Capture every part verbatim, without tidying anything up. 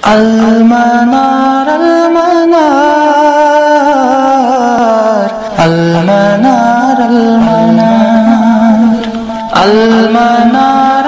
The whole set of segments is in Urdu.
المنار المنار المنار المنار المنار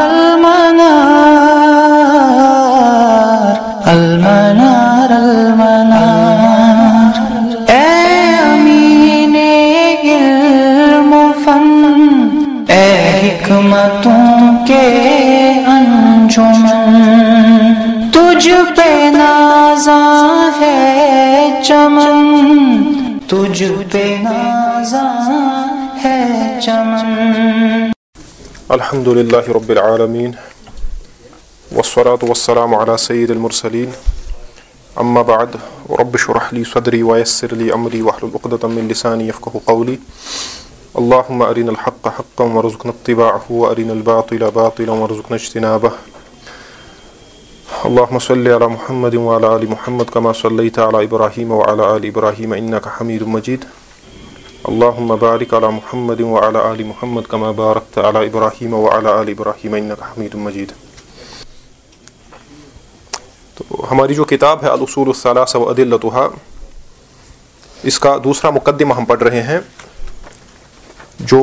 المنار المنار المنار اے امین علم و فن، اے حکمتوں کے انجمن، تجھ پہ نازاں ہے چمن، تجھ پہ نازاں ہے چمن۔ الحمد للہ رب العالمین والصلاة والسلام على سید المرسلین، اما بعد رب اشرح لی صدری ویسر لی امری واحلل عقدۃ من لسانی یفقهوا قولی۔ اللهم ارنا الحق حقا وارزقنا اتباعه وارنا الباطل باطلا وارزقنا اجتنابه۔ اللهم صل على محمد وعلى آل محمد كما صليت على إبراهيم وعلى آل إبراهيم إنك حميد مجيد۔ اللهم بارك على محمد وعلى آل محمد كما باركت على إبراهيم وعلى آل إبراهيم إنك حميد مجيد۔ تو ہماری جو کتاب ہے الاصول الثلاثہ وادلتها، اس کا دوسرا مقدمہ ہم پڑھ رہے ہیں جو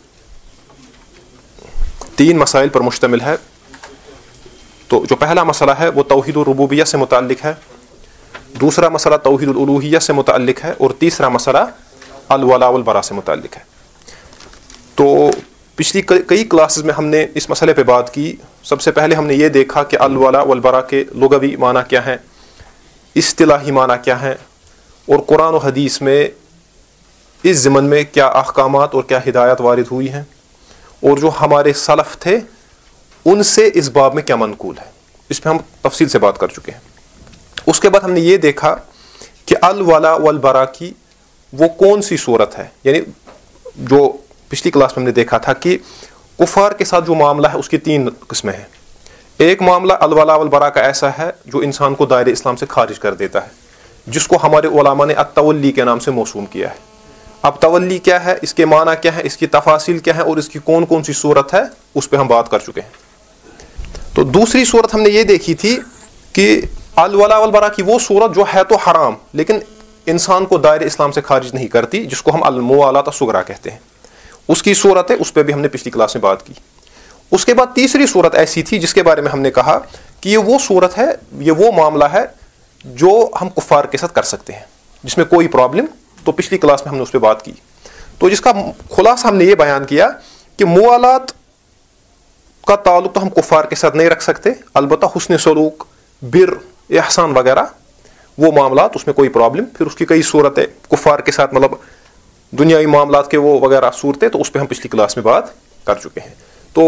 تین مسائل پر مشتمل ہے۔ تو جو پہلا مسئلہ ہے وہ توحید الربوبیہ سے متعلق ہے، دوسرا مسئلہ توحید الالوہیہ سے متعلق ہے، اور تیسرا مسئلہ الولاء والبراء سے متعلق ہے۔ تو پچھلی کئی کلاسز میں ہم نے اس مسئلے پہ بات کی۔ سب سے پہلے ہم نے یہ دیکھا کہ الولاء والبراء کے لغوی معنی کیا ہیں، اصطلاحی معنی کیا ہیں، اور قرآن و حدیث میں اس ضمن میں کیا احکامات اور کیا ہدایات وارد ہوئی ہیں، اور جو ہمارے سلف تھے ان سے اس باب میں کیا منقول ہے، اس پہ ہم تفصیل سے بات کر چکے ہیں۔ اس کے بعد ہم نے یہ دیکھا کہ الولاء والبراء کی وہ کون سی صورت ہے، یعنی جو پچھلی کلاس میں ہم نے دیکھا تھا کہ کفار کے ساتھ جو معاملہ ہے اس کی تین قسمیں ہیں۔ ایک معاملہ الولاء والبراء کا ایسا ہے جو انسان کو دائرہ اسلام سے خارج کر دیتا ہے، جس کو ہمارے علماء نے التولی کے نام سے موسوم کیا ہے۔ اب تولی کیا ہے، اس کے معنی کیا ہے، اس کی تفاصیل کیا ہے، اور اس کی کون کون سی صورت ہے، اس پہ ہم بات کر چکے ہیں۔ تو دوسری صورت ہم نے یہ دیکھی تھی کہ الولاء والبراء کی وہ صورت جو ہے تو حرام لیکن انسان کو دائرہ اسلام سے خارج نہیں کرتی، جس کو ہم الموالات الصغریٰ کہتے ہیں، اس کی صورت ہے، اس پہ بھی ہم نے پچھلی کلاس میں بات کی۔ اس کے بعد تیسری صورت ایسی تھی جس کے بارے میں ہم نے کہا کہ یہ وہ صورت ہے، یہ وہ معاملہ ہے جو ہم کفار کے ساتھ کر سکتے ہیں، جس میں کوئی پرابلم، تو پچھلی کلاس میں ہم نے اس پہ بات کی۔ تو جس کا خلاصہ ہم نے یہ بیان کیا کہ موالات کا تعلق تو ہم کفار کے ساتھ نہیں رکھ سکتے، البتہ حسن سلوک، بر، احسان وغیرہ وہ معاملات، اس میں کوئی پرابلم، پھر اس کی کئی صورتیں کفار کے ساتھ، مطلب دنیاوی معاملات کے وہ وغیرہ صورتیں، تو اس پہ ہم پچھلی کلاس میں بات کر چکے ہیں۔ تو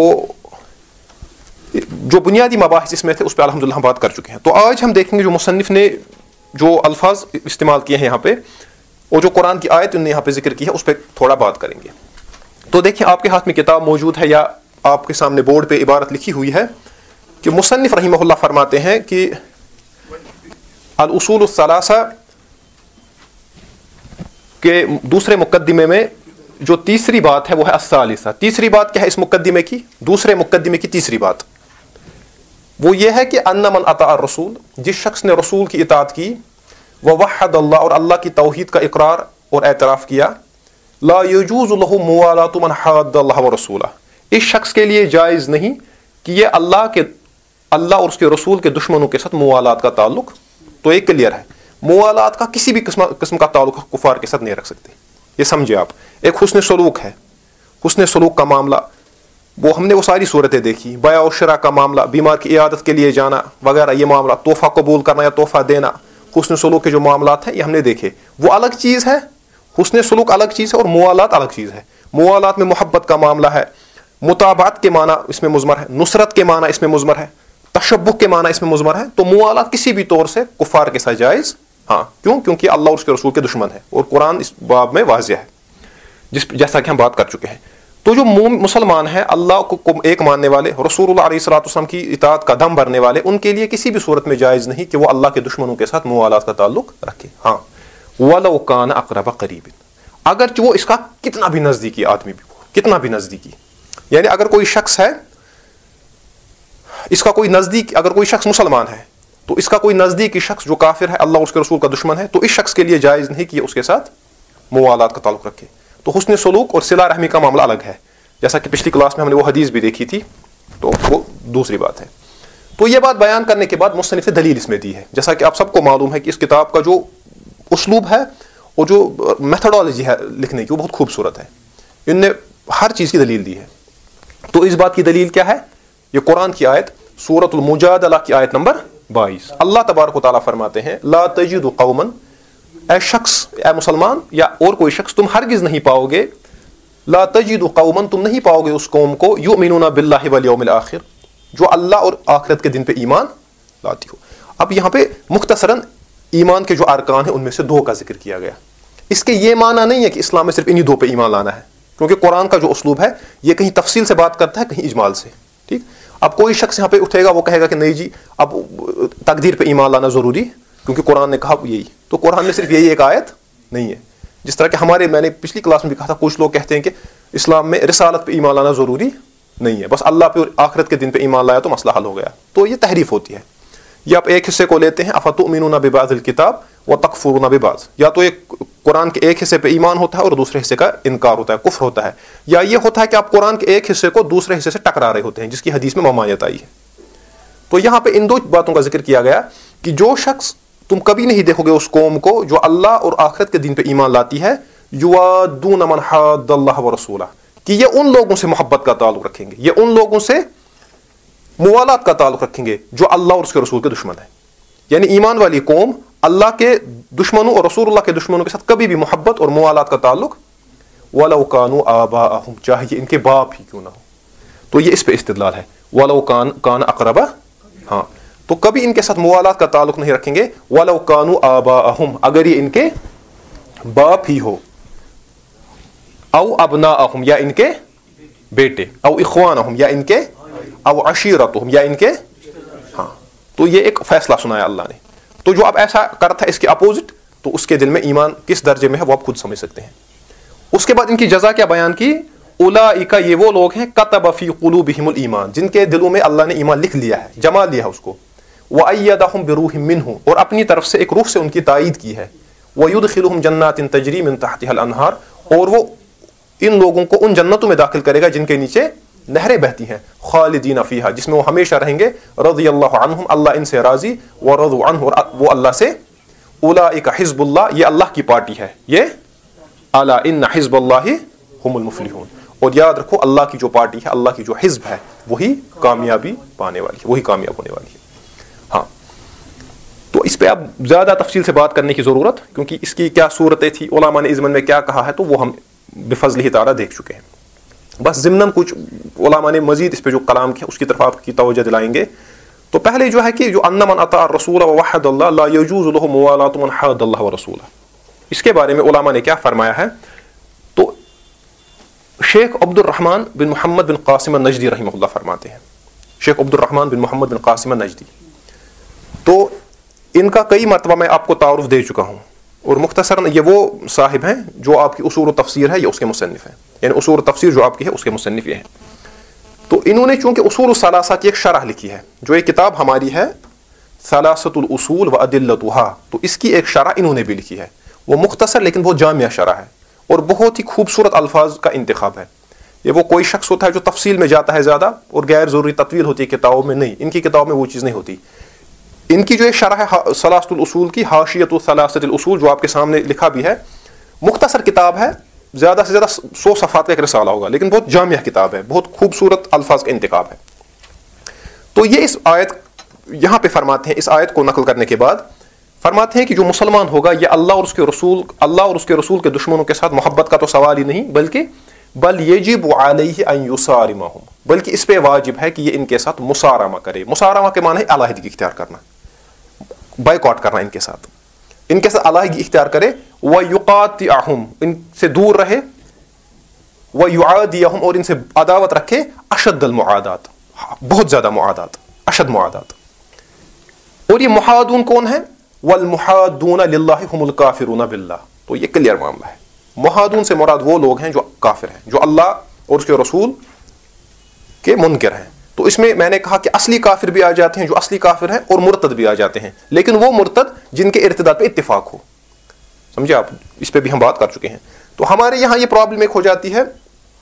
جو بنیادی مباحث اس میں تھے اس پہ الحمدللہ ہم بات کر چکے ہیں۔ تو آج ہم دیکھیں گے جو مصنف نے جو الفاظ استعمال کیے ہیں یہاں پہ، اور جو قرآن کی آیت انہوں نے یہاں پہ ذکر کی ہے، اس پہ تھوڑا بات کریں گے۔ تو دیکھیں آپ کے ہاتھ میں کتاب موجود ہے یا آپ کے سامنے بورڈ پہ عبارت لکھی ہوئی ہے کہ مصنف رحمہ اللہ فرماتے ہیں کہ الاصول الثلاثہ کے دوسرے مقدمے میں جو تیسری بات ہے وہ ہے الثالثہ۔ تیسری بات کیا ہے اس مقدمے کی، دوسرے مقدمے کی تیسری بات وہ یہ ہے کہ ان من اطاع الرسول، جس شخص نے رسول کی اطاعت کی، ووحد اللہ، اور اللہ کی توحید کا اقرار اور اعتراف کیا، لا یجوز له موالات من حاد اللہ ورسولہ، اس شخص کے لیے جائز نہیں کہ یہ اللہ کے اللہ اور اس کے رسول کے دشمنوں کے ساتھ موالات کا تعلق، تو ایک کلیئر ہے، موالات کا کسی بھی قسم قسم کا تعلق کفار کے ساتھ نہیں رکھ سکتے، یہ سمجھے آپ۔ ایک حسن سلوک ہے، حسن سلوک کا معاملہ وہ ہم نے وہ ساری صورتیں دیکھی، بیع و شراء کا معاملہ، بیمار کی عیادت کے لیے جانا وغیرہ، یہ معاملہ، تحفہ قبول کرنا یا تحفہ دینا، حسن سلوک کے جو معاملات ہیں یہ ہم نے دیکھے، وہ الگ چیز ہے، حسن سلوک الگ چیز ہے، اور موالات الگ چیز ہے۔ موالات میں محبت کا معاملہ ہے، متابعت کے معنی اس میں مضمر ہے، نصرت کے معنی اس میں مضمر ہے، تشبہ کے معنی اس میں مضمر ہے، تو موالات کسی بھی طور سے کفار کے ساتھ جائز، ہاں کیوں؟ کیونکہ اللہ اور اس کے رسول کے دشمن ہے، اور قرآن اس باب میں واضح ہے، جس جیسا کہ ہم بات کر چکے ہیں۔ تو جو مسلمان ہیں، اللہ کو ایک ماننے والے، رسول اللہ علیہ الصلوۃ والسلام کی اطاعت کا دم بھرنے والے، ان کے لیے کسی بھی صورت میں جائز نہیں کہ وہ اللہ کے دشمنوں کے ساتھ موالات کا تعلق رکھے، ہاں وَلَوْ كَانَ أَقْرَبَ قَرِيبٍ، اگرچہ وہ اس کا کتنا بھی نزدیکی آدمی بھی ہو، کتنا بھی نزدیکی، یعنی اگر کوئی شخص ہے، اس کا کوئی نزدیک، اگر کوئی شخص مسلمان ہے تو اس کا کوئی نزدیکی شخص جو کافر ہے, اللہ اور اس کے رسول کا دشمن ہے, تو اس شخص کے لیے جائز نہیں کہ یہ اس کے ساتھ موالات کا تعلق رکھے. تو حسن سلوک اور صلہ رحمی کا معاملہ الگ ہے, جیسا کہ پچھلی کلاس میں ہم نے وہ حدیث بھی دیکھی تھی, تو وہ دوسری بات ہے. تو یہ بات بیان کرنے کے بعد مصنف نے دلیل اس میں دی ہے. جیسا کہ آپ سب کو معلوم ہے کہ اس کتاب کا جو اسلوب ہے اور جو میتھڈالوجی ہے لکھنے کی وہ بہت خوبصورت ہے. ان نے ہر چیز کی دلیل دی ہے. تو اس بات کی دلیل کیا ہے؟ یہ قرآن کی آیت سورۃ المجادلہ کی آیت نمبر بائیس. اللہ تبارک و تعالیٰ فرماتے ہیں لا تجد قوما, اے شخص, اے مسلمان یا اور کوئی شخص, تم ہرگز نہیں پاؤ گے, لا تجد قوما, تم نہیں پاؤ گے اس قوم کو, یؤمنون باللہ والیوم الآخر, جو اللہ اور آخرت کے دن پہ ایمان لاتی ہو. اب یہاں پہ مختصراً ایمان کے جو ارکان ہیں ان میں سے دو کا ذکر کیا گیا. اس کے یہ معنی نہیں ہے کہ اسلام میں صرف انہی دو پہ ایمان لانا ہے, کیونکہ قرآن کا جو اسلوب ہے یہ کہیں تفصیل سے بات کرتا ہے, کہیں اجمال سے. ٹھیک, اب کوئی شخص یہاں پہ اٹھے گا, وہ کہے گا کہ نہیں جی اب تقدیر پہ ایمان لانا ضروری, کیونکہ قرآن نے کہا یہی. تو قرآن میں صرف یہی ایک آیت نہیں ہے. جس طرح کہ ہمارے, میں نے پچھلی کلاس میں بھی کہا تھا, کچھ لوگ کہتے ہیں کہ اسلام میں رسالت پہ ایمان لانا ضروری نہیں ہے, بس اللہ پہ اور آخرت کے دن پہ ایمان لایا تو مسئلہ حل ہو گیا. تو یہ تحریف ہوتی ہے. یہ آپ ایک حصے کو لیتے ہیں, افتؤمنون ببعض الکتاب وتکفرون ببعض, یا تو ایک قرآن کے ایک حصے پہ ایمان ہوتا ہے اور دوسرے حصے کا انکار ہوتا ہے, کفر ہوتا ہے, یا یہ ہوتا ہے کہ آپ قرآن کے ایک حصے کو دوسرے حصے سے ٹکرا رہے ہوتے ہیں, جس کی حدیث میں ممانعت آئی ہے. تو یہاں پہ ان دو باتوں کا ذکر کیا گیا کہ جو شخص, تم کبھی نہیں دیکھو گے اس قوم کو جو اللہ اور آخرت کے دن پہ ایمان لاتی ہے, یوادون من حاد اللہ ورسولہ, کہ یہ ان لوگوں سے محبت کا تعلق رکھیں گے, یہ ان لوگوں سے موالات کا تعلق رکھیں گے جو اللہ اور اس کے رسول کے دشمن ہیں. یعنی ایمان والی قوم اللہ کے دشمنوں اور رسول اللہ کے دشمنوں کے ساتھ کبھی بھی محبت اور موالات کا تعلق, وَلَوْ كَانُوا آبَاءَهُمْ, چاہیے ان کے باپ ہی کیوں نہ ہو. تو یہ اس پہ استدلال ہے, وَلَوْ كَانَ أَقْرَبَ, ہاں, تو کبھی ان کے ساتھ موالات کا تعلق نہیں رکھیں گے. وَلَوْ كَانُوا آبَاءَهُمْ, اگر یہ ان کے باپ ہی ہو, او ابناءہم, یا ان کے بیٹے, او اخوانہم, یا ان کے, او عشیرتہم, یا ان کے, ہاں. تو یہ ایک فیصلہ سنایا اللہ نے. تو جو اب ایسا کرتا ہے اس کے اپوزٹ, تو اس کے دل میں ایمان کس درجے میں ہے وہ آپ خود سمجھ سکتے ہیں. اس کے بعد ان کی جزا کیا بیان کی, اولئک, یہ وہ لوگ ہیں, کتب فی قلوبہم الایمان, جن کے دلوں میں اللہ نے ایمان لکھ لیا ہے, جما لیا ہے اس کو, وأیدہم بروح منہ, اور اپنی طرف سے ایک روح سے ان کی تائید کی ہے, ویدخلہم جنات تجری من تحتہا الانہار, اور وہ ان لوگوں کو ان جنتوں میں داخل کرے گا جن کے نیچے نہریں بہتی ہیں, خالدین فیہا, جس میں وہ ہمیشہ رہیں گے, رضی اللہ عنہم, اللہ ان سے راضی, ورضوا عنہ, اور وہ اللہ سے. اولئک حزب اللہ, یہ اللہ کی پارٹی ہے, یہ الا ان حزب اللہ هم المفلحون, اور یاد رکھو اللہ کی جو پارٹی ہے, اللہ کی جو حزب ہے, وہی کامیابی پانے والی ہے, وہی کامیاب ہونے والی ہے. ہاں, تو اس پہ اب زیادہ تفصیل سے بات کرنے کی ضرورت, کیونکہ اس کی کیا صورتیں تھی, علماء نے اس ضمن میں کیا کہا ہے, تو وہ ہم بفضلہ تعالیٰ دیکھ چکے ہیں. بس ضمناً کچھ علماء نے مزید اس پہ جو کلام کیا اس کی طرف آپ کی توجہ دلائیں گے. تو پہلے جو ہے کہ جو ان من اطاع الرسول ووحد اللہ لا يجوز له موالات من حاد اللہ ورسولہ, اس کے بارے میں علماء نے کیا فرمایا ہے. تو شیخ عبد الرحمن بن محمد بن قاسم النجدی رحمہ اللہ فرماتے ہیں, شیخ عبد الرحمن بن محمد بن قاسم النجدی, تو ان کا کئی مرتبہ میں آپ کو تعارف دے چکا ہوں, اور مختصراً یہ وہ صاحب ہیں جو آپ کی اصول و تفسیر ہے, یہ اس کے مصنف ہیں, یعنی اصول و تفسیر جو آپ کی ہے اس کے مصنف یہ ہیں. تو انہوں نے چونکہ اصول الثلاثہ کی ایک شرح لکھی ہے, جو یہ کتاب ہماری ہے ثلاثۃ الاصول وادلتها, تو اس کی ایک شرح انہوں نے بھی لکھی ہے. وہ مختصر لیکن بہت جامع شرح ہے, اور بہت ہی خوبصورت الفاظ کا انتخاب ہے. یہ وہ کوئی شخص ہوتا ہے جو تفصیل میں جاتا ہے زیادہ, اور غیر ضروری تطویل ہوتی ہے کتابوں میں, نہیں, ان کی کتابوں میں وہ چیز نہیں ہوتی. ان کی جو ایک شرح ہے ثلاثۃ الاصول کی, حاشیۃ ثلاثۃ الاصول, جو آپ کے سامنے لکھا بھی ہے, مختصر کتاب ہے, زیادہ سے زیادہ سو صفحات کا ایک رسالہ ہوگا, لیکن بہت جامع کتاب ہے, بہت خوبصورت الفاظ کا انتخاب ہے. تو یہ اس آیت یہاں پہ فرماتے ہیں, اس آیت کو نقل کرنے کے بعد فرماتے ہیں کہ جو مسلمان ہوگا یہ اللہ اور اس کے رسول اللہ اور اس کے رسول کے دشمنوں کے ساتھ محبت کا تو سوال ہی نہیں, بلکہ بل یجب علیہ ان یصارمہم, بلکہ اس پہ واجب ہے کہ یہ ان کے ساتھ مسارمہ کرے. مسارمہ کے معنی ہے علیحدگی اختیار کرنا, بائیکاٹ کرنا, ان کے ساتھ ان کے ساتھ علیحدگی اختیار کرے. وَيُقَاطِعَهُمْ, ان سے دور رہے. وَيُعَادِيَهُمْ, اور ان سے عداوت رکھے. اشد المعادات, بہت زیادہ معادات, اشد معادات. اور یہ محادون کون ہیں؟ وَالْمُحَادُونَ لِلَّهِ هُمُ الْكَافِرُونَ بِاللَّهِ. تو یہ کلیئر معاملہ ہے. محادون سے مراد وہ لوگ ہیں جو کافر ہیں, جو اللہ اور اس کے رسول کے منکر ہیں. تو اس میں میں نے کہا کہ اصلی کافر بھی آ جاتے ہیں جو اصلی کافر ہیں, اور مرتد بھی آ جاتے ہیں, لیکن وہ مرتد جن کے ارتداد پہ اتفاق ہو. سمجھے آپ, اس پہ بھی ہم بات کر چکے ہیں. تو ہمارے یہاں یہ پرابلم ایک ہو جاتی ہے,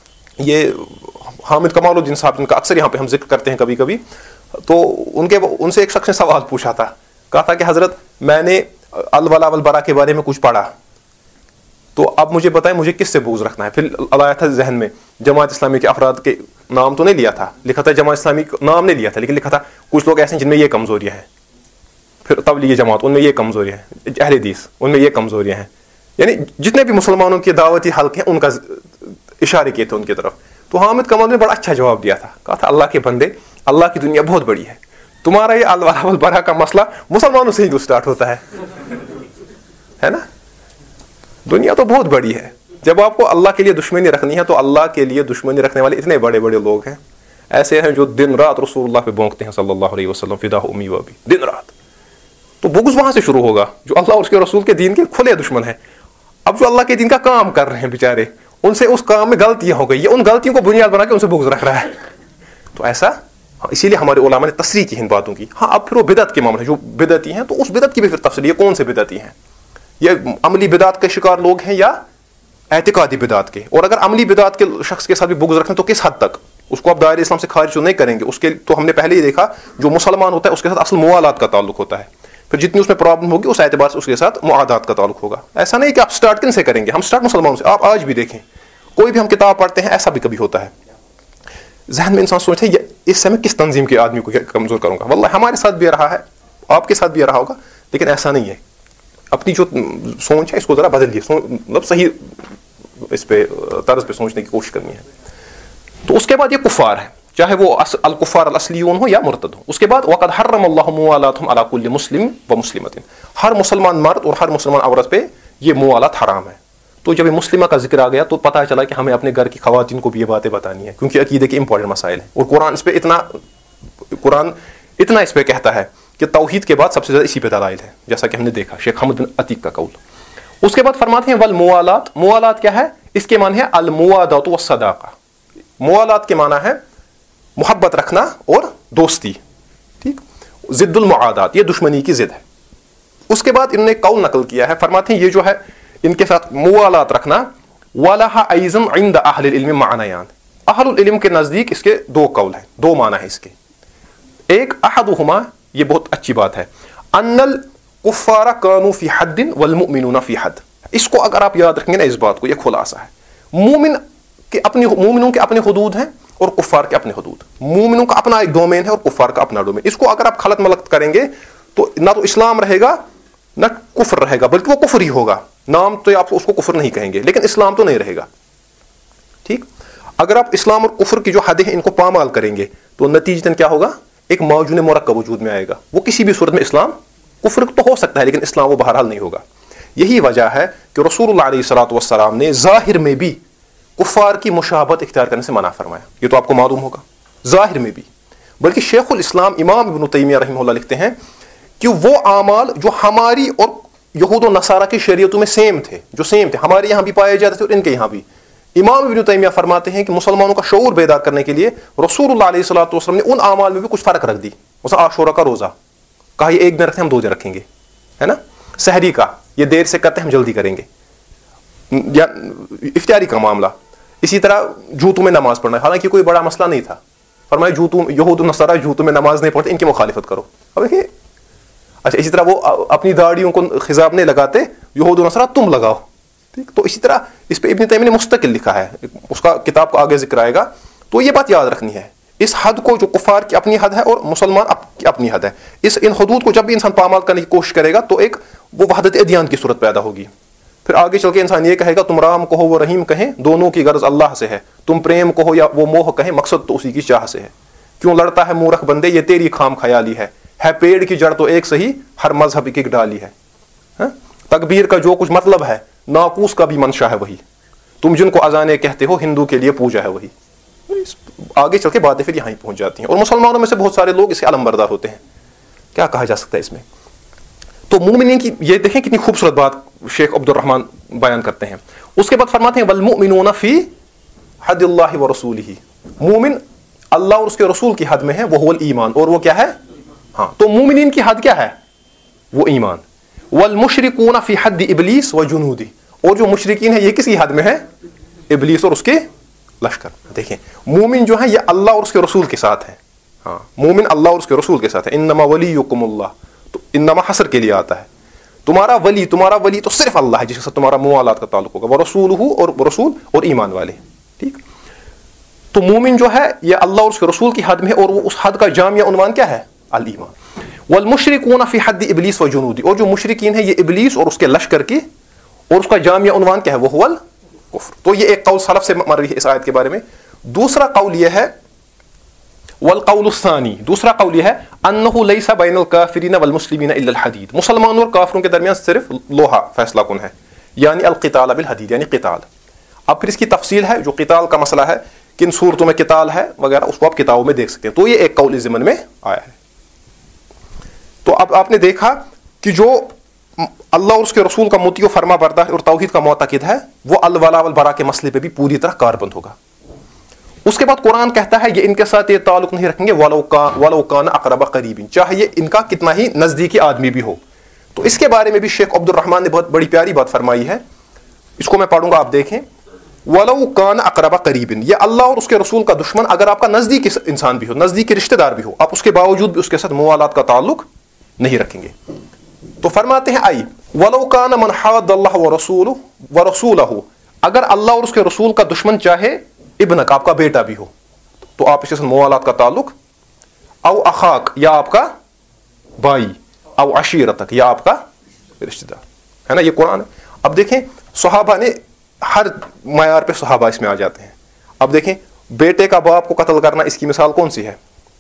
یہ حامد کمال الدین صاحب جن کا اکثر یہاں پہ ہم ذکر کرتے ہیں کبھی کبھی, تو ان کے ان سے ایک شخص نے سوال پوچھا تھا, کہا تھا کہ حضرت میں نے الولا والبرا کے بارے میں کچھ پڑھا, تو اب مجھے بتائیں مجھے کس سے بغض رکھنا ہے. پھر آیا تھا ذہن میں جماعت اسلامی کے افراد کے نام تو نہیں لیا تھا, لکھا تھا جماعت اسلامی نام نہیں لیا تھا, لیکن لکھا تھا کچھ لوگ ایسے ہیں جن میں یہ کمزوریاں ہیں, پھر تبلیغی جماعت ان میں یہ کمزوریاں ہیں, اہل حدیث ان میں یہ کمزوریاں ہیں, یعنی جتنے بھی مسلمانوں کے دعوتی حلقے ہیں ان کا اشارے کیے تھے ان کی طرف. تو حامد کمال نے بڑا اچھا جواب دیا تھا, کہا تھا اللہ کے بندے, اللہ کی دنیا بہت بڑی ہے, تمہارا یہ الولا والبرا کا مسئلہ مسلمانوں سے ہی اسٹارٹ ہوتا ہے, ہے نا. دنیا تو بہت بڑی ہے, جب آپ کو اللہ کے لیے دشمنی رکھنی ہے تو اللہ کے لیے دشمنی رکھنے والے اتنے بڑے بڑے لوگ ہیں, ایسے ہیں جو دن رات رسول اللہ پہ بونکتے ہیں صلی اللہ علیہ وسلم, فدا امی و ابی, دن رات. تو بغض وہاں سے شروع ہوگا جو اللہ اور اس کے رسول کے دین کے کھلے دشمن ہیں. اب جو اللہ کے دین کا کام کر رہے ہیں بیچارے, ان سے اس کام میں غلطیاں ہو گئی, یہ ان غلطیوں کو بنیاد بنا کے ان سے بغض رکھ رہا ہے. تو ایسا اسی لیے ہمارے علماء نے تصریح کی ان باتوں کی. ہاں اب پھر وہ بدعت کے معاملے جو بدعتی ہیں, تو اس بدعت کی بھی پھر تفصیل, یہ کون سے بدعتی ہیں, یہ عملی بدعت کے شکار لوگ ہیں یا اعتقادی بدعت کے. اور اگر عملی بدعت کے شخص کے ساتھ بھی بغض رکھیں تو کس حد تک, اس کو آپ دائرہ اسلام سے خارج تو نہیں کریں گے. اس کے تو ہم نے پہلے ہی دیکھا جو مسلمان ہوتا ہے اس کے ساتھ اصل موالات کا تعلق ہوتا ہے, پھر جتنی اس میں پرابلم ہوگی اس اعتبار سے اس کے ساتھ معادات کا تعلق ہوگا. ایسا نہیں کہ آپ سٹارٹ کن سے کریں گے, ہم سٹارٹ مسلمانوں سے. آپ آج بھی دیکھیں کوئی بھی ہم کتاب پڑھتے ہیں, ایسا بھی کبھی ہوتا ہے ذہن میں انسان سوچتے ہیں اس سے میں کس تنظیم کے آدمی کو کمزور کروں گا. واللہ ہمارے ساتھ بھی رہا ہے, آپ کے ساتھ بھی رہا ہوگا, لیکن ایسا نہیں ہے. اپنی جو سوچ ہے اس کو ذرا بدلیے, مطلب صحیح اس پہ طرز پہ سوچنے کی کوشش کرنی ہے. تو اس کے بعد یہ کفار ہے, چاہے وہ الکفار الاصلیون ہو یا مرتد ہو. اس کے بعد وقد حرم اللہ موالاتہم علی کل مسلم و مسلمۃ, ہر مسلمان مرد اور ہر مسلمان عورت پہ یہ موالات حرام ہے. تو جب یہ مسلمہ کا ذکر آ گیا تو پتہ چلا کہ ہمیں اپنے گھر کی خواتین کو بھی یہ باتیں بتانی ہیں, کیونکہ عقیدے کے امپورٹنٹ مسائل ہیں. اور قرآن اس پہ اتنا قرآن اتنا اس پہ کہتا ہے کہ توحید کے بعد سب سے زیادہ اسی پہ دلائل ہے, جیسا کہ ہم نے دیکھا شیخ حمد بن عتیق کا قول. اس کے بعد فرماتے ہیں والموالات, موالات کیا ہے, اس کے معنی ہے الموادۃ والصداقہ. موالات کے معنی ہے محبت رکھنا اور دوستی, ٹھیک, ضد المعادات, یہ دشمنی کی ضد ہے. اس کے بعد انہوں نے قول نقل کیا ہے, فرماتے ہیں یہ جو ہے ان کے ساتھ موالات رکھنا, وَلَهَا أَيْضًا عِنْدَ أَهْلِ الْعِلْمِ مَعْنَيَانِ, اہل العلم کے نزدیک اس کے دو قول ہیں, دو معنی ہیں اس کے. ایک احدہما, یہ بہت اچھی بات ہے, ان الکفار کانوا فی حد والمؤمنون فی حد. اس کو اگر آپ یاد رکھیں گے نا اس بات کو, یہ خلاصہ ہے. مومن کے اپنے مومنوں کے اپنے حدود ہیں اور کفار کے اپنے حدود. مومنوں کا اپنا ایک ڈومین ہے اور کفار کا اپنا ڈومین. اس کو اگر آپ خلط ملط کریں گے تو نہ تو اسلام رہے گا نہ کفر رہے گا, بلکہ وہ کفر ہی ہوگا. نام تو آپ اس کو کفر نہیں کہیں گے, لیکن اسلام تو نہیں رہے گا. ٹھیک, اگر آپ اسلام اور کفر کی جو حدیں ہیں ان کو پامال کریں گے تو نتیجتاً کیا ہوگا, ایک معجون مرکب وجود میں آئے گا. وہ کسی بھی صورت میں اسلام, کفر تو ہو سکتا ہے لیکن اسلام وہ بہرحال نہیں ہوگا. یہی وجہ ہے کہ رسول اللہ علیہ الصلوۃ والسلام نے ظاہر میں بھی کفار کی مشابہت اختیار کرنے سے منع فرمایا. یہ تو آپ کو معلوم ہوگا, ظاہر میں بھی. بلکہ شیخ الاسلام امام ابن تیمیہ رحمہ اللہ لکھتے ہیں کہ وہ اعمال جو ہماری اور یہود و نصارہ کی شریعتوں میں سیم تھے, جو سیم تھے, ہمارے یہاں بھی پائے جاتے تھے اور ان کے یہاں بھی. امام ابن تیمیہ فرماتے ہیں کہ مسلمانوں کا شعور بیدار کرنے کے لیے رسول اللہ علیہ الصلوۃ والسلام نے ان اعمال میں بھی کچھ فرق رکھ دی. مثلا عاشورہ کا روزہ, کہا یہ ایک دن رکھتے ہیں ہم دو دن رکھیں گے, ہے نا. سحری کا, یہ دیر سے کرتے ہیں ہم جلدی کریں گے. یا افطاری کا معاملہ, اسی طرح جوتوں میں نماز پڑھنا, حالانکہ کوئی بڑا مسئلہ نہیں تھا. فرمایا جوتوں یہود و نصارہ جوتوں میں نماز نہیں پڑھتے, ان کی مخالفت کرو. اب دیکھیے, اچھا اسی طرح وہ اپنی داڑھیوں کو خضاب نہیں لگاتے, یہود و نصارہ تم لگاؤ. ٹھیک, تو اسی طرح اس پہ ابن تیمیہ نے مستقل لکھا ہے, اس کا کتاب کا آگے ذکر آئے گا. تو یہ بات یاد رکھنی ہے, اس حد کو جو کفار کی اپنی حد ہے اور مسلمان کی اپنی حد ہے, اس ان حدود کو جب بھی انسان پامال کرنے کی کوشش کرے گا تو ایک وہ وحدت ادیان کی صورت پیدا ہوگی. پھر آگے چل کے انسان یہ کہے گا تم رام کہو وہ رحیم کہیں, دونوں کی غرض اللہ سے ہے. تم پریم کہو یا وہ موہ کہیں, مقصد تو اسی کی چاہ سے ہے. کیوں لڑتا ہے مورخ بندے, یہ تیری خام خیالی ہے. ہے پیڑ کی جڑ تو ایک صحیح, ہر مذہب ایک ایک ڈالی ہے. تکبیر کا جو کچھ مطلب ہے, ناقوس کا بھی منشا ہے وہی. تم جن کو اذانے کہتے ہو, ہندو کے لیے پوجا ہے وہی. آگے چل کے باتیں پھر یہاں ہی پہنچ جاتی ہیں. اور مسلمانوں میں سے بہت سارے لوگ اس سے علم بردار ہوتے ہیں. کیا کہا جا سکتا ہے اس میں. تو مومنین کی یہ دیکھیں کتنی خوبصورت بات شیخ عبد الرحمن بیان کرتے ہیں. اس کے بعد فرماتے ہیں والمؤمنون فی حد اللہ ورسولہ, مومن अल्लाह और उसके रसूल की हद में है, वो हुवल ईमान, और वो क्या है? हाँ, तो मोमिनीन की हद क्या है? वो ईमान। वल मुशरिकून फी हद इबलीस व जुनूदी, और जो मुशरिकीन है ये किसी हद में है? इबलीस और उसके लश्कर। देखें, मोमिन जो है ये अल्लाह और उसके रसूल के साथ है। हाँ, मोमिन अल्लाह और उसके रसूल के साथ है। इन्नमा वलीयुकुमुल्लाह, तो इन्नमा हसर के लिए आता है, तुम्हारा वली, तुम्हारा वली तो सिर्फ अल्लाह है जिसके साथ तुम्हारा मुआलात का ताल्लुक होगा, व रसूलहू, और रसूल और ईमान वाले। ठीक, तो मोमिन जो है ये अल्लाह और उसके रसूल की हद में है, और वो उस हद का जामिया उन्वान क्या है? अल ईमान। वल मुशरिकून फी हद इबलीस व जुनूदी, और जो मुशरिकीन है ये इबलीस और उसके लश्कर की, और उसका जामिया उन्वान क्या है? वो हुवल कुफ्र। तो ये एक कौल सलफ से मर रही है इस आयत के बारे में। दूसरा कौल ये है, वल कौल सानी, दूसरा कौल ये है, अन्नहु लैसा बैनल काफिरीन वल मुस्लिमीन इल्ला अल हदीद, मुसलमानों और काफिरों के दरमियान सिर्फ लोहा फैसला कुन है, यानी अल क़िताल बिल हदीद, यानी क़िताल। अब फिर इसकी तफसील है, जो क़िताल का मसला है, किन सूरतों में क़िताल है वगैरह, उसको आप किताबों में देख सकते हैं। तो ये एक कौल इस ज़मन में आया है। तो अब आपने देखा कि जो अल्लाह और उसके रसूल का मुती व फरमा बरदार और तौहीद का मुअतक़िद है, वो अल वला वल बरा के मसले पे भी पूरी तरह कारबंद होगा। उसके बाद कुरान कहता है ये इनके साथ ये ताल्लुक नहीं रखेंगे, वलो का वलो कान अक़रब क़रीबिन, चाहे ये इनका कितना ही नज़दीकी आदमी भी हो। तो इसके बारे में भी शेख अब्दुर रहमान ने बहुत बड़ी प्यारी बात फरमाई है, इसको मैं पढ़ूंगा, आप देखें। वलो कान अक़रब क़रीबिन, ये अल्लाह और उसके रसूल का दुश्मन अगर आपका नज़दीकी इंसान भी हो, नज़दीकी रिश्तेदार भी हो, आप उसके बावजूद भी उसके साथ मुआलात का ताल्लुक नहीं रखेंगे। तो फरमाते हैं आई वलो कान मन हाद्दल्लाह व रसूलहु व रसूलहु, अगर अल्लाह और उसके रसूल का दुश्मन चाहे इब्नक, आपका बेटा भी हो, तो आप इसके साथ मुआलात का ताल्लुक, औ अखाक, या आपका भाई, औ अशीरतक, या आपका रिश्तेदार, है ना, ये कुरान है। अब देखें सहाबा ने हर मयार पे सहाबा इसमें आ जाते हैं। अब देखें बेटे का बाप को कत्ल करना, इसकी मिसाल कौन सी है?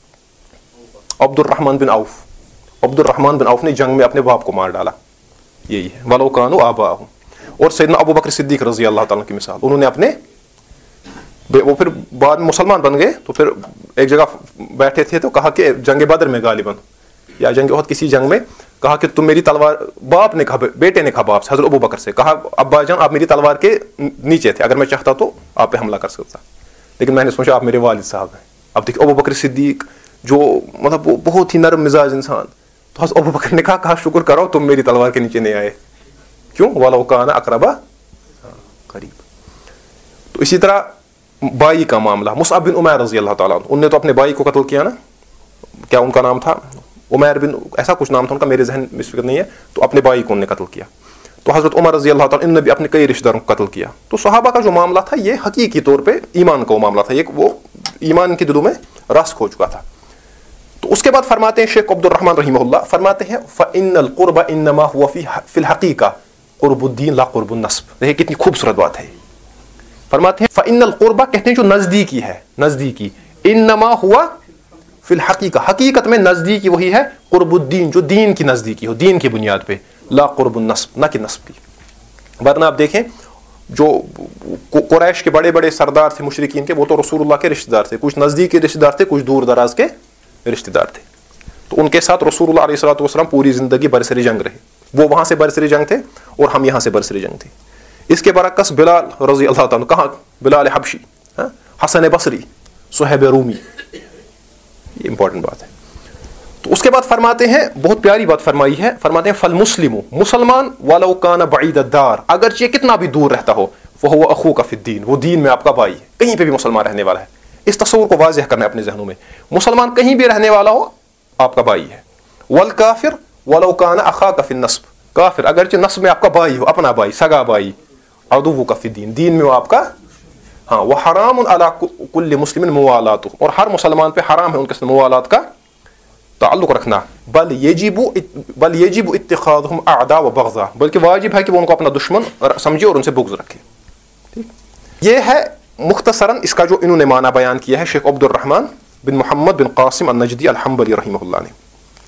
Abdur Rahman bin Auf, Abdul Rahman bin Auf ने जंग में अपने बाप को मार डाला, यही है वलो कानु आबाहु। और सैयदना अबू बकर सिद्दीक रजी अल्लाह ताला की मिसाल, उन्होंने अपने, वो फिर बाद में मुसलमान बन गए, तो फिर एक जगह बैठे थे तो कहा कि जंग बदर में गालिबन या जंग उहद किसी जंग में कहा कि तुम मेरी तलवार, बाप ने कहा, बेटे ने कहा बाप से, हजरत अबू बकर से कहा, अब्बा जान आप मेरी तलवार के नीचे थे, अगर मैं चाहता तो आप पे हमला कर सकता, लेकिन मैंने सोचा आप मेरे वालिद साहब हैं। अब देखिए अबू बकर सिद्दीक जो मतलब बहुत ही नरम मिजाज इंसान, तो हजरत अबू बकर ने कहा कहा शुक्र करो तुम मेरी तलवार के नीचे नहीं आए, क्यों? वलो कान अक़रबा क़रीब। तो इसी तरह भाई का मामला, मुसअब बिन उमैर रज़ी अल्लाह ताला, उनने तो अपने भाई को कत्ल किया ना, क्या उनका नाम था? उमैर बिन, ऐसा कुछ नाम था उनका, मेरे जहन में इस वक्त नहीं है। तो अपने भाई को उन्होंने कत्ल किया। तो हजरत उमर रज़ी अल्लाह ताला इन्होंने भी अपने कई रिश्तेदारों को कत्ल किया। तो सहाबा का जो मामला था ये हकीकी तौर पे ईमान का वो मामला था, ये वो ईमान के दिलों में रस्ख हो चुका था। तो उसके बाद फरमाते हैं शेख अब्दुर रहमान रहिमहुल्लाह, फरमाते हैं फ़इन्नल क़ुर्ब इन्नमा हुवा फ़िल हक़ीक़ा क़ुर्बुद्दीन ला क़ुर्बुन नस्ब। देखिए कितनी खूबसूरत बात है। फरमाते हैं फ़इन्नल क़ुर्बा, कहते हैं जो नजदीकी है, नजदीकी, इन्नमा हुआ फिल हकीका, हकीकत में नजदीकी वही है, क़ुर्बुद्दीन, जो दीन की नजदीकी हो, दीन की बुनियाद पे, ला क़ुर्बुन नस्ब, ना कि नस्ब की। वरना आप देखें जो कुरैश के बड़े बड़े सरदार थे मुशरिकीन के, वो तो रसूलुल्लाह के रिश्तेदार थे, कुछ नजदीक के रिश्तेदार थे, कुछ दूर दराज के रिश्तेदार थे। तो उनके साथ रसूलुल्लाह अलैहिस्सलातु वस्सलाम पूरी जिंदगी बरसरी जंग रहे, वो वहां से बरसरी जंग थे और हम यहाँ से बरसरी जंग थे। इसके बरक्स बिलाल रज़ी अल्लाह ताला, कहाँ? बिलाल हबशी, हसन बसरी, सुहैब रूमी, ये इंपॉर्टेंट बात है। तो उसके बाद फरमाते हैं, बहुत प्यारी बात फरमाई है, फरमाते हैं फल मुस्लिमु, मुसलमान वलो कान बईद दार, अगरचे कितना भी दूर रहता हो, वह अखूका फिद्दीन, वो दीन में आपका भाई है, कहीं पे भी मुसलमान रहने वाला है। इस तस्वुर को वाज़ेह करना है अपने जहनों में, मुसलमान कहीं भी रहने वाला हो आपका भाई है। वल काफिर वलो कान अखाका फिन नस्ब, काफिर अगरचे नस्ब में आपका भाई हो, अपना भाई, सगा भाई, अदुव्वुका फिद्दीन, दीन में वो आपका, हाँ, वह हरामुन अला कुल्लि मुस्लिमिन मुवालातुहु, और हर मुसलमान पे हराम है उनके साथ मुवालात का ताल्लुक रखना। बल यजिबु बल यजिबु इत्तिखादुहुम अअदा व बग़ज़ा, बल्कि वाजिब है कि वो उनको अपना दुश्मन समझे और उनसे बुग़्ज़ रखे। ठीक, ये है मुख्तसरन इसका जो इन्होंने माना बयान किया है शेख अब्दुर रहमान बिन मोहम्मद बिन कासिम अन-नजदी अल-हंबली रहमहुल्लाह ने।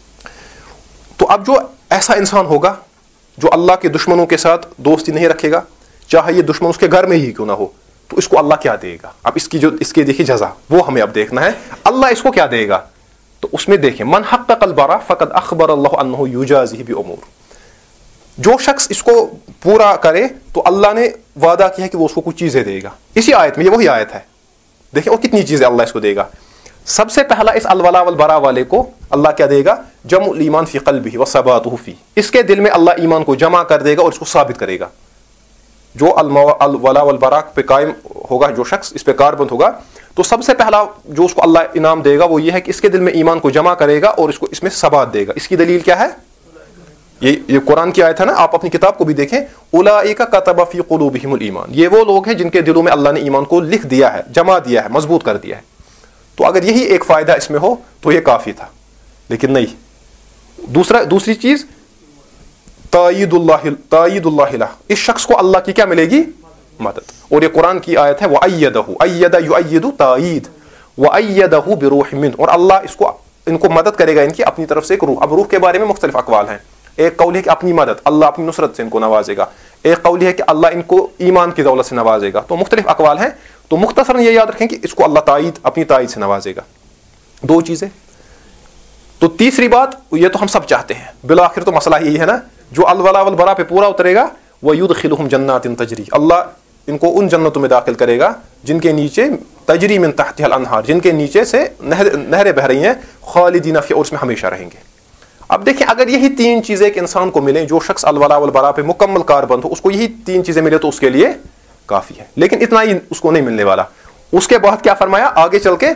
तो अब जो ऐसा इंसान होगा जो अल्लाह के दुश्मनों के साथ दोस्ती नहीं रखेगा, चाहे ये दुश्मन उसके घर में ही क्यों ना हो, तो इसको अल्लाह क्या देगा? अब इसकी जो इसके देखिए जज़ा, वो हमें अब देखना है, अल्लाह इसको क्या देगा। तो उसमें देखें, मन हक़्क़ल बरा फ़क़द अख़बर अल्लाहु अन्नहु युजाज़िही बि उमूर, जो शख्स इसको पूरा करे तो अल्लाह ने वादा किया है कि वो उसको कुछ चीजें देगा। इसी आयत में, ये वही आयत है, देखें और कितनी चीजें अल्लाह इसको देगा। سب سے پہلا اس الولا والبرا والے کو اللہ کیا دے گا؟ جمع الایمان فی قلبہ وثباتہ فی، اس کے دل میں اللہ ایمان کو جمع کر دے گا اور اس کو ثابت کرے گا. جو الولا والبرا پہ قائم ہوگا، جو شخص اس پہ کاربند ہوگا، تو سب سے پہلا جو اس کو اللہ انعام دے گا وہ یہ ہے کہ اس کے دل میں ایمان کو جمع کرے گا اور اس کو اس میں ثبات دے گا. اس کی دلیل کیا ہے؟ یہ یہ قرآن کی آیت ہے نا، آپ اپنی کتاب کو بھی دیکھیں. اولئک کتب فی قلوبہم الایمان، یہ وہ لوگ ہیں جن کے دلوں میں اللہ نے ایمان کو لکھ دیا ہے، جمع دیا ہے، مضبوط کر دیا ہے. تو اگر یہی ایک فائدہ اس میں ہو تو یہ کافی تھا، لیکن نہیں. دوسرا دوسری چیز تائید اللہ تائید اللہ لہ، اس شخص کو اللہ کی کیا ملے گی؟ مدد. اور یہ قرآن کی آیت ہے وَأَيَّدَهُ أَيَّدَ يُؤَيِّدُ تائید وَأَيَّدَهُ بِرُوحٍ مِّنْهُ، اور اللہ اس کو ان کو مدد کرے گا ان کی اپنی طرف سے ایک روح. اب روح کے بارے میں مختلف اقوال ہیں. ایک قول ہے کہ اپنی مدد، اللہ اپنی نصرت سے ان کو نوازے گا. ایک قول ہے کہ اللہ ان کو ایمان کی دولت سے نوازے گا. تو مختلف اقوال ہیں. تو مختصراً یہ یاد رکھیں کہ اس کو اللہ تائید اپنی تائید سے نوازے گا. دو چیزیں. تو تیسری بات، یہ تو ہم سب چاہتے ہیں، بالآخر تو مسئلہ یہی ہے نا، جو الولا والبرا پہ پورا اترے گا وَيُدْخِلُهُمْ جَنَّاتٍ تَجْرِي، اللہ ان کو ان جنتوں میں داخل کرے گا جن کے نیچے تجری من تحتها الانہار، جن کے نیچے سے نہر نہریں بہ رہی ہیں، خالدین فیہا، اور اس میں ہمیشہ رہیں گے. اب دیکھیں اگر یہی تین چیزیں ایک انسان کو ملیں، جو شخص الولا والبرا پہ مکمل کاربند ہو، اس کو یہی تین چیزیں ملے تو اس کے لیے کافی ہے. لیکن اتنا ہی اس کو نہیں ملنے والا. اس کے بعد کیا فرمایا آگے چل کے؟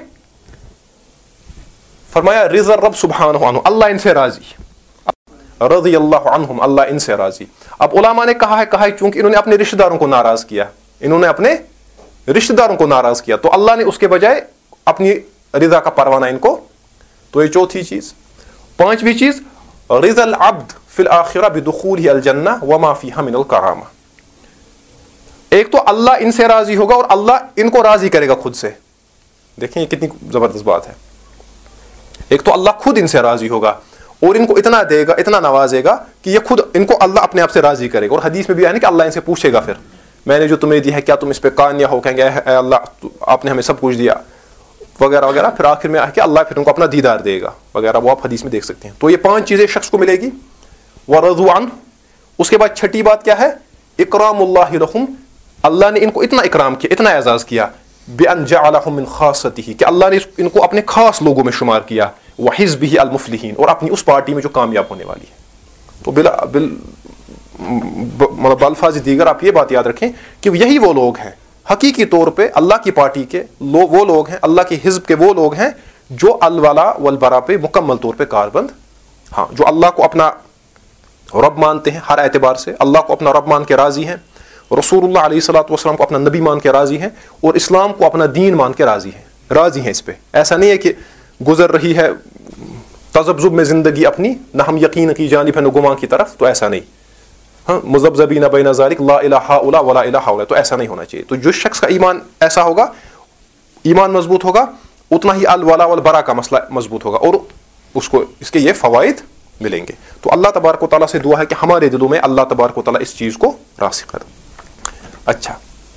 فرمایا رضا الرب سبحانہ عنہ، اللہ ان سے راضی، رضی اللہ عنہم، اللہ ان سے راضی. اب علماء نے کہا ہے کہا ہے چونکہ انہوں نے اپنے رشتہ داروں کو ناراض کیا، انہوں نے اپنے رشتہ داروں کو ناراض کیا، تو اللہ نے اس کے بجائے اپنی رضا کا پروانہ ان کو. تو یہ چوتھی چیز. پانچویں چیز رضا العبد فی الآخرہ بدخولہ الجنہ وما فیہا من الکرامہ. ایک تو اللہ ان سے راضی ہوگا اور اللہ ان کو راضی کرے گا خود سے. دیکھیں یہ کتنی زبردست بات ہے. ایک تو اللہ خود ان سے راضی ہوگا اور ان کو اتنا دے گا، اتنا نوازے گا کہ یہ خود ان کو اللہ اپنے آپ سے راضی کرے گا. اور حدیث میں بھی ہے کہ اللہ ان سے پوچھے گا، پھر میں نے جو تمہیں دی ہے کیا تم اس پہ قانع ہو؟ کہیں گے اے اللہ آپ نے ہمیں سب کچھ دیا وغیرہ وغیرہ. پھر آخر میں آ کے اللہ پھر ان کو اپنا دیدار دے گا وغیرہ، وہ آپ حدیث میں دیکھ سکتے ہیں. تو یہ پانچ چیزیں شخص کو ملے گی. ورضوا عنہ. اس کے بعد چھٹی بات کیا ہے؟ اکرام اللہ لہم، اللہ نے ان کو اتنا اکرام کیا، اتنا اعزاز کیا، بأن جعلهم من خاصته، کہ اللہ نے ان کو اپنے خاص لوگوں میں شمار کیا، وحزبہ المفلحین، اور اپنی اس پارٹی میں جو کامیاب ہونے والی ہے. تو بلا بال مطلب الفاظ دیگر آپ یہ بات یاد رکھیں کہ یہی وہ لوگ ہیں حقیقی طور پہ اللہ کی پارٹی کے لوگ، وہ لوگ ہیں اللہ کے حزب کے وہ لوگ ہیں جو الولا والبرا پہ مکمل طور پہ کاربند، ہاں جو اللہ کو اپنا رب مانتے ہیں ہر اعتبار سے، اللہ کو اپنا رب مان کے راضی ہیں، رسول اللہ علیہ الصلوۃ والسلام کو اپنا نبی مان کے راضی ہیں، اور اسلام کو اپنا دین مان کے راضی ہیں راضی ہیں اس پہ. ایسا نہیں ہے کہ گزر رہی ہے تذبذب میں زندگی اپنی، نہ ہم یقین کی جانب ہے نہ گمان کی طرف، تو ایسا نہیں. ہاں مذبذبین بین ذلک لا الہ الا ولا الہ الا، تو ایسا نہیں ہونا چاہیے. تو جو شخص کا ایمان ایسا ہوگا، ایمان مضبوط ہوگا، اتنا ہی الولا والبرا کا مسئلہ مضبوط ہوگا اور اس کو اس کے یہ فوائد ملیں گے. تو اللہ تبارک و تعالیٰ سے دعا ہے کہ ہمارے دلوں میں اللہ تبارک و تعالیٰ اس چیز کو راسخ کر. اچھا،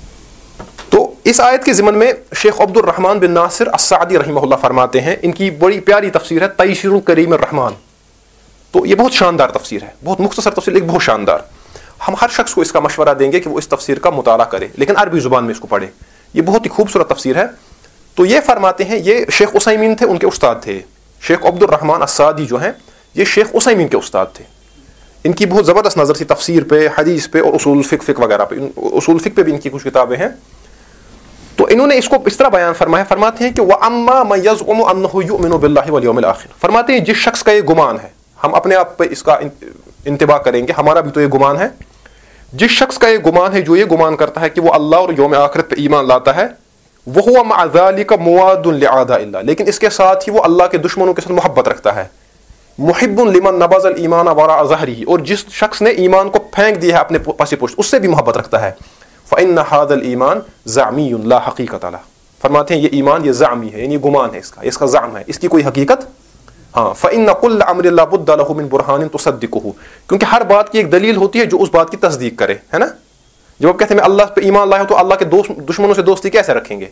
تو اس آیت کے ضمن میں شیخ عبد الرحمن بن ناصر السعدی رحمہ اللہ فرماتے ہیں، ان کی بڑی پیاری تفسیر ہے تیسیر الکریم الرحمن. تو یہ بہت شاندار تفسیر ہے، بہت مختصر تفسیر لیکن بہت شاندار. ہم ہر شخص کو اس کا مشورہ دیں گے کہ وہ اس تفسیر کا مطالعہ کرے، لیکن عربی زبان میں اس کو پڑھے. یہ بہت ہی خوبصورت تفسیر ہے. تو یہ فرماتے ہیں، یہ شیخ عثیمین تھے، ان کے استاد تھے. شیخ عبد الرحمن السعدی جو ہیں یہ شیخ عثیمین کے استاد تھے. ان کی بہت زبردست نظر تھی تفسیر پہ، حدیث پہ اور اصول فقہ فقہ وغیرہ پہ. اصول فقہ پہ بھی ان کی کچھ کتابیں ہیں. تو انہوں نے اس کو اس طرح بیان فرمایا، فرماتے ہیں کہ وَأَمَّا مَن يَزْعُمُ أَنَّهُ يُؤْمِنُ بِاللَّهِ وَالْيَوْمِ الْآخِرِ. فرماتے ہیں جس شخص کا یہ گمان ہے، ہم اپنے آپ پہ اس کا انتباہ کریں گے، ہمارا بھی تو یہ گمان ہے. جس شخص کا یہ گمان ہے، جو یہ گمان کرتا ہے کہ وہ اللہ اور یوم آخرت پہ ایمان لاتا ہے، وَهُوَ مَعَ ذَلِكَ مُوَادٌ لِعَادَاءِ اللَّهِ، لیکن اس کے ساتھ ہی وہ اللہ کے دشمنوں کے ساتھ محبت رکھتا ہے. محب لمن نبذ الایمان وراء ظہرہ، اور جس شخص نے ایمان کو پھینک دیا ہے اپنے پس پشت، اس سے بھی محبت رکھتا ہے. فإن هذا الایمان زعمی لا حقیقت له. فرماتے ہیں یہ ایمان یہ زعمی ہے، یعنی گمان ہے، اس کا اس کا زعم ہے، اس کی کوئی حقیقت. ہاں فإن كل امر لا بد له من برهان تصدقه، کیونکہ ہر بات کی ایک دلیل ہوتی ہے جو اس بات کی تصدیق کرے، ہے نا. جب آپ کہتے ہیں میں اللہ پہ ایمان لایا ہوں تو اللہ کے دوست دشمنوں سے دوستی کیسے رکھیں گے؟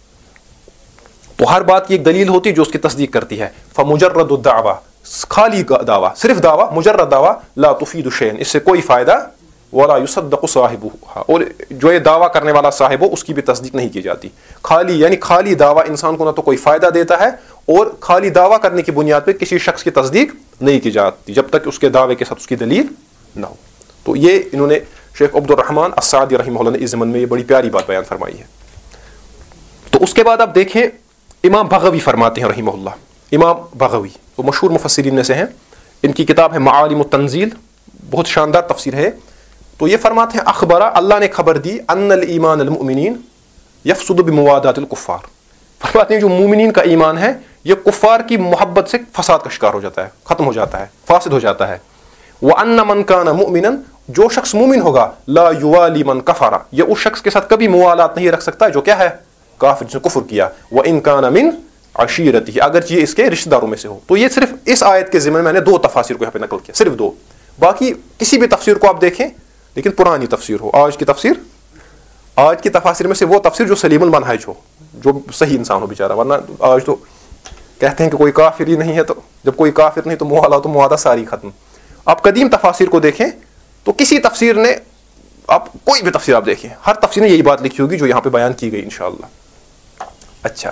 تو ہر بات کی ایک دلیل ہوتی ہے جو اس کی تصدیق کرتی ہے. فمجرد الدعوہ، خالی دعویٰ، صرف دعویٰ، مجرد دعویٰ، لا تفید شیئا، اس سے کوئی فائدہ ولا युसद्दक़ु साहिबुहा, और जो ये दावा करने वाला साहिब हो उसकी भी तस्दीक नहीं की जाती. खाली यानी खाली दावा इंसान को ना तो कोई फ़ायदा देता है और खाली दावा करने की बुनियाद पर किसी शख्स की तस्दीक नहीं की जाती जब तक उसके दावे के साथ उसकी दलील ना हो. तो ये इन्होंने शेख अब्दुल रहमान अस्सादी रहमहुल्लाह ने इस ज़मन में ये बड़ी प्यारी बात बयान फरमाई है. तो उसके बाद आप देखें इमाम बग़वी फरमाते हैं रहमहुल्लाह. इमाम बग़वी वो मशहूर मुफस्सिरीन में से हैं. इनकी किताब है माआलिम तंजील, बहुत शानदार तफसीर है. तो ये फरमाते हैं अखबरा, अल्लाह ने खबर दी, अन्नल ईमान अल मुमिनीन यफसुदु बिमुवादातिल कुफ़ार. फरमाते हैं जो मुमिनीन का ईमान है ये कुफ़ार की मोहब्बत से फसाद का शिकार हो जाता है, ख़त्म हो जाता है, फासिद हो जाता है. व अन्न मन काना मुमिनन, जो शख्स मुमिन होगा, ला युवाली मन कफरा, ये उस शख्स के साथ कभी मुवालात नहीं रख सकता जो क्या है काफिर, जिसने कुफ्र किया. व इन काना मिन अशीरती, अगर ये इसके रिश्तेदारों में से हो. तो ये सिर्फ इस आयत के ज़िम्मे में मैंने दो तफासिर को यहाँ पे नकल किया, सिर्फ दो. बाकी किसी भी तफसीर को आप देखें लेकिन पुरानी तफसीर हो. आज की तफसीर, आज की तफासिर में से वो तफसीर जो सलीमुल मनहज हो, जो सही इंसान हो बेचारा. वरना आज तो कहते हैं कि कोई काफिर ही नहीं है, तो जब कोई काफिर नहीं तो मुआला तो मुआदा सारी खत्म. आप कदीम तफासिर को देखें तो किसी तफसीर ने, आप कोई भी तफसीर आप देखें, हर तफसीर ने यही बात लिखी होगी जो यहाँ पे बयान की गई इंशाअल्लाह. अच्छा,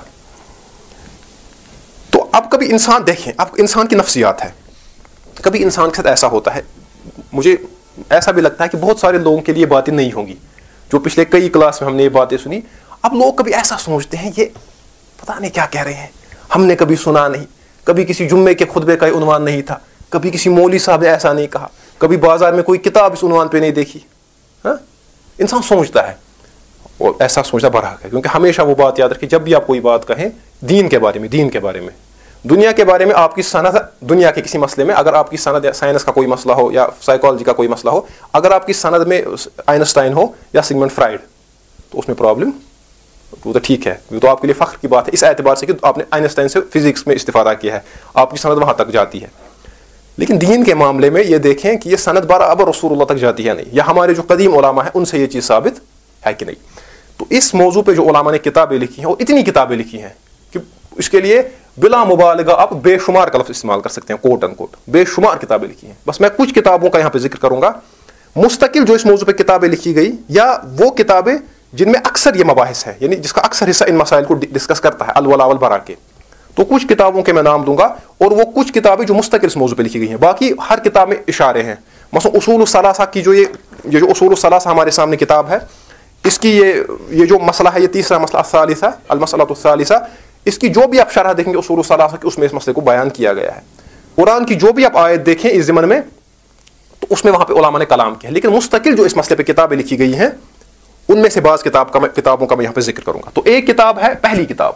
तो अब कभी इंसान देखें, अब इंसान की नफ्सियात है, कभी इंसान के साथ ऐसा होता है, मुझे ऐसा भी लगता है कि बहुत सारे लोगों के लिए बातें नहीं होंगी जो पिछले कई क्लास में हमने ये बातें सुनी. अब लोग कभी ऐसा सोचते हैं ये पता नहीं क्या कह रहे हैं, हमने कभी सुना नहीं, कभी किसी जुम्मे के खुतबे का उन्वान नहीं था, कभी किसी मौलवी साहब ने ऐसा नहीं कहा, कभी बाजार में कोई किताब इस उन्वान पे नहीं देखी. हाँ, इंसान सोचता है, और ऐसा सोचना बरहक है. क्योंकि हमेशा वो बात याद रखें, जब भी आप कोई बात कहें दीन के बारे में, दीन के बारे में, दुनिया के बारे में, आपकी सनद, दुनिया के किसी मसले में अगर आपकी सनद साइंस का कोई मसला हो या साइकोलॉजी का कोई मसला हो, अगर आपकी सनद में आइंस्टाइन हो या सिगमंड फ्राइड, तो उसमें प्रॉब्लम, वो तो ठीक है, वो तो आपके लिए फ़ख्र की बात है इस एतबार से कि आपने आइंस्टाइन से फिजिक्स में इस्तिफादा किया है, आपकी सनद वहाँ तक जाती है. लेकिन दीन के मामले में ये देखें कि ये सनद बराबर रसूलुल्लाह तक जाती है नहीं, या हमारे जो कदीम उलमा है उनसे ये चीज़ साबित है कि नहीं. तो इस मौजू पे जो उलमा ने किताबें लिखी हैं, और इतनी किताबें लिखी हैं कि इसके लिए बिला मुबालगा आप बेशुमार का लफ्ज़ इस्तेमाल कर सकते हैं, कोट अन कोट बेशुमार किताबें लिखी हैं. बस मैं कुछ किताबों का यहाँ पे जिक्र करूँगा मुस्तकिल, जो इस मौजू पे किताबें लिखी गई, या वो किताबें जिनमें अक्सर ये मबाहिस है, यानी जिसका अक्सर हिस्सा इन मसाइल को डिस्कस करता है, अल वला वल बरा के. तो कुछ किताबों के मैं नाम दूंगा, और वो कुछ किताबें जो मुस्तकिल इस मौजू पे लिखी गई हैं. बाकी हर किताब में इशारे हैं. मसलन उसूल सलासा की जो ये ये जो उसूल सलासा हमारे सामने किताब है, इसकी ये ये जो मसला है, ये तीसरा मसला सालिसा अल मसअलतु सालिसा, इसकी जो भी आप शरह देखेंगे उसूल सलासा की, उसमें इस मसले को बयान किया गया है. कुरान की जो भी आप आयत देखें इस ज़मन में, तो उसमें वहाँ पे उलमा ने कलाम किया. लेकिन मुस्तकिल जो इस मसले पे किताबें लिखी गई हैं, उनमें से बाज़ किताब का मैं किताबों का मैं यहाँ पे जिक्र करूँगा. तो एक किताब है, पहली किताब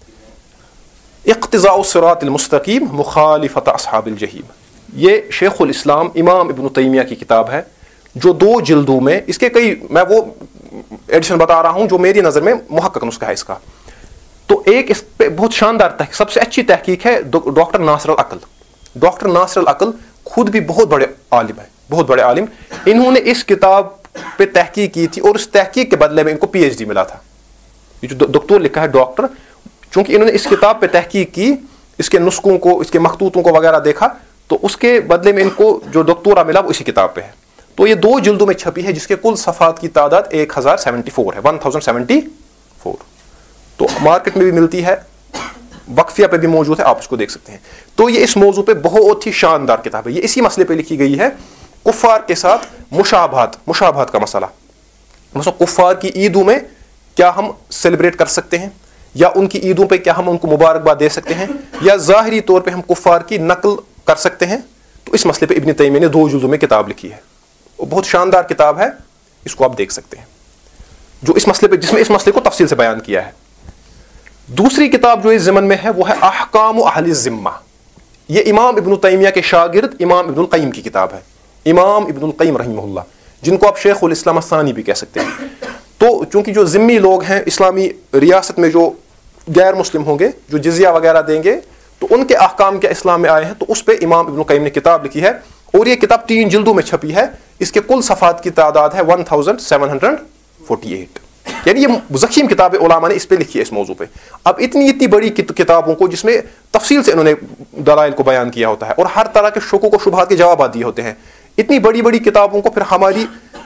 इक़्तिज़ाउ सिरातिल मुस्तक़ीम मुखालिफत अस्हाबिल जहीम. ये शेखुल इस्लाम इमाम इब्न तैमिया की किताब है, जो दो जिल्दों में, इसके कई, मैं वो एडिशन बता रहा हूँ जो मेरी नज़र में मुहक्कक नुस्खा है इसका. तो एक इस पे बहुत शानदार तहकीक, सबसे अच्छी तहकीक है doctor Nasir al Aql. Doctor Nasir al Aql खुद भी बहुत बड़े आलिम है, बहुत बड़े आलिम. इन्होंने इस किताब पे तहकीक की थी, और उस तहकीक के बदले में इनको पी एच डी मिला था. ये जो डॉक्टर लिखा है डॉक्टर, चूंकि इन्होंने इस किताब पे तहकीक की, इसके नुस्खों को, इसके मखतूतों को वगैरह देखा, तो उसके बदले में इनको जो डॉक्टोरा मिला वो इसी किताब पे है. तो ये दो जिल्दों में छपी है, जिसके कुल सफ़ात की तादाद एक हज़ार सेवेंटी फोर है, वन थाउजेंड सेवेंटी फोर. तो मार्केट में भी मिलती है, वक्फिया पे भी मौजूद है, आप उसको देख सकते हैं. तो ये इस मौजू पे बहुत ही शानदार किताब है. ये इसी मसले पे लिखी गई है, कुफ़ार के साथ मुशाबहत, मुशाबहत का मसला. मतलब कुफ़ार की ईदों में क्या हम सेलिब्रेट कर सकते हैं, या उनकी ईदों पे क्या हम उनको मुबारकबाद दे सकते हैं, या ज़ाहिरी तौर पे हम कुफ़ार की नकल कर सकते हैं. तो इस मसले पे इब्न तैमिया ने दो जुज़ों में किताब लिखी है, बहुत शानदार किताब है, इसको आप देख सकते हैं, जो इस मसले पे, जिसमें इस मसले को तफसील से बयान किया है. दूसरी किताब जो इस ज़मन में है वो है अहकाम अहले ज़िम्मा. ये इमाम इब्न तैमिया के शागिर्द इमाम इब्नुल क़य्यिम की किताब है. इमाम इब्नुल क़य्यिम रहमहुल्लाह, जिनको आप शेखुल इस्लाम अस्सानी भी कह सकते हैं. तो चूंकि जो ज़िम्मी लोग हैं इस्लामी रियासत में, जो गैर मुस्लिम होंगे, जो जिज़िया वगैरह देंगे, तो उनके अहकाम क्या इस्लाम में आए हैं, तो उस पर इमाम इब्नुल क़य्यिम ने किताब लिखी है. और ये किताब तीन जिल्दों में छपी है. इसके कुल सफ़ात की तादाद है one thousand seven hundred forty eight. यानी ये ज़ख़ीम किताब उलमा ने इस पे लिखी है, इस मौजू पे. अब इतनी इतनी बड़ी किताबों को, जिसमें तफसील से इन्होंने दलाइल को बयान किया होता है और हर तरह के शुकों को शुबहात के जवाब दिए होते हैं, इतनी बड़ी बड़ी किताबों को फिर हमारी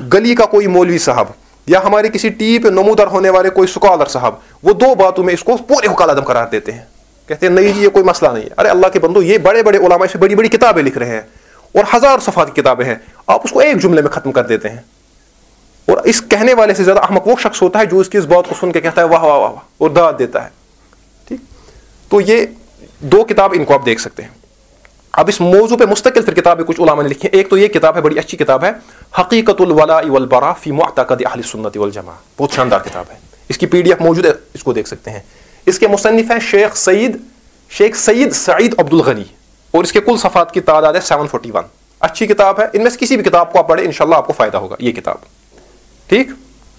गली का कोई मौलवी साहब या हमारे किसी टीवी पे नमूदर होने वाले कोई स्कॉलर साहब, वो दो बातों में इसको पूरे को कालादम करार देते हैं, कहते हैं नहीं जी ये कोई मसला नहीं है। अरे अल्लाह के बंदो, ये बड़े बड़े उलमा से बड़ी बड़ी किताबें लिख रहे हैं और हजार सफ़ात की किताबें हैं, आप उसको एक जुमले में खत्म कर देते हैं। और इस कहने वाले से ज्यादा अहमक वो शख्स होता है जो इसकी इस बात को सुन के कहता है वाह वाह वाह और दाद देता है। ठीक, तो ये दो किताब इनको आप देख सकते हैं। अब इस मौजू पे मुस्तकिल फिर किताबें कुछ उलमा ने लिखी है। एक तो ये किताब है, बड़ी अच्छी किताब है, हकीकतुल वलाइ वल बरा फी मुअतक़द अहले सुन्नत वल जमा, बहुत शानदार किताब है। इसकी पीडीएफ मौजूद है, इसको देख सकते हैं। इसके मुसन्निफ हैं शेख सईद शेख सईद सईद अब्दुल गनी और इसके कुल सफ़ात की तादाद है सात सौ इकतालीस। अच्छी किताब है, इनमें से किसी भी किताब को आप पढ़े इंशाल्लाह आपको फायदा होगा ये किताब। ठीक,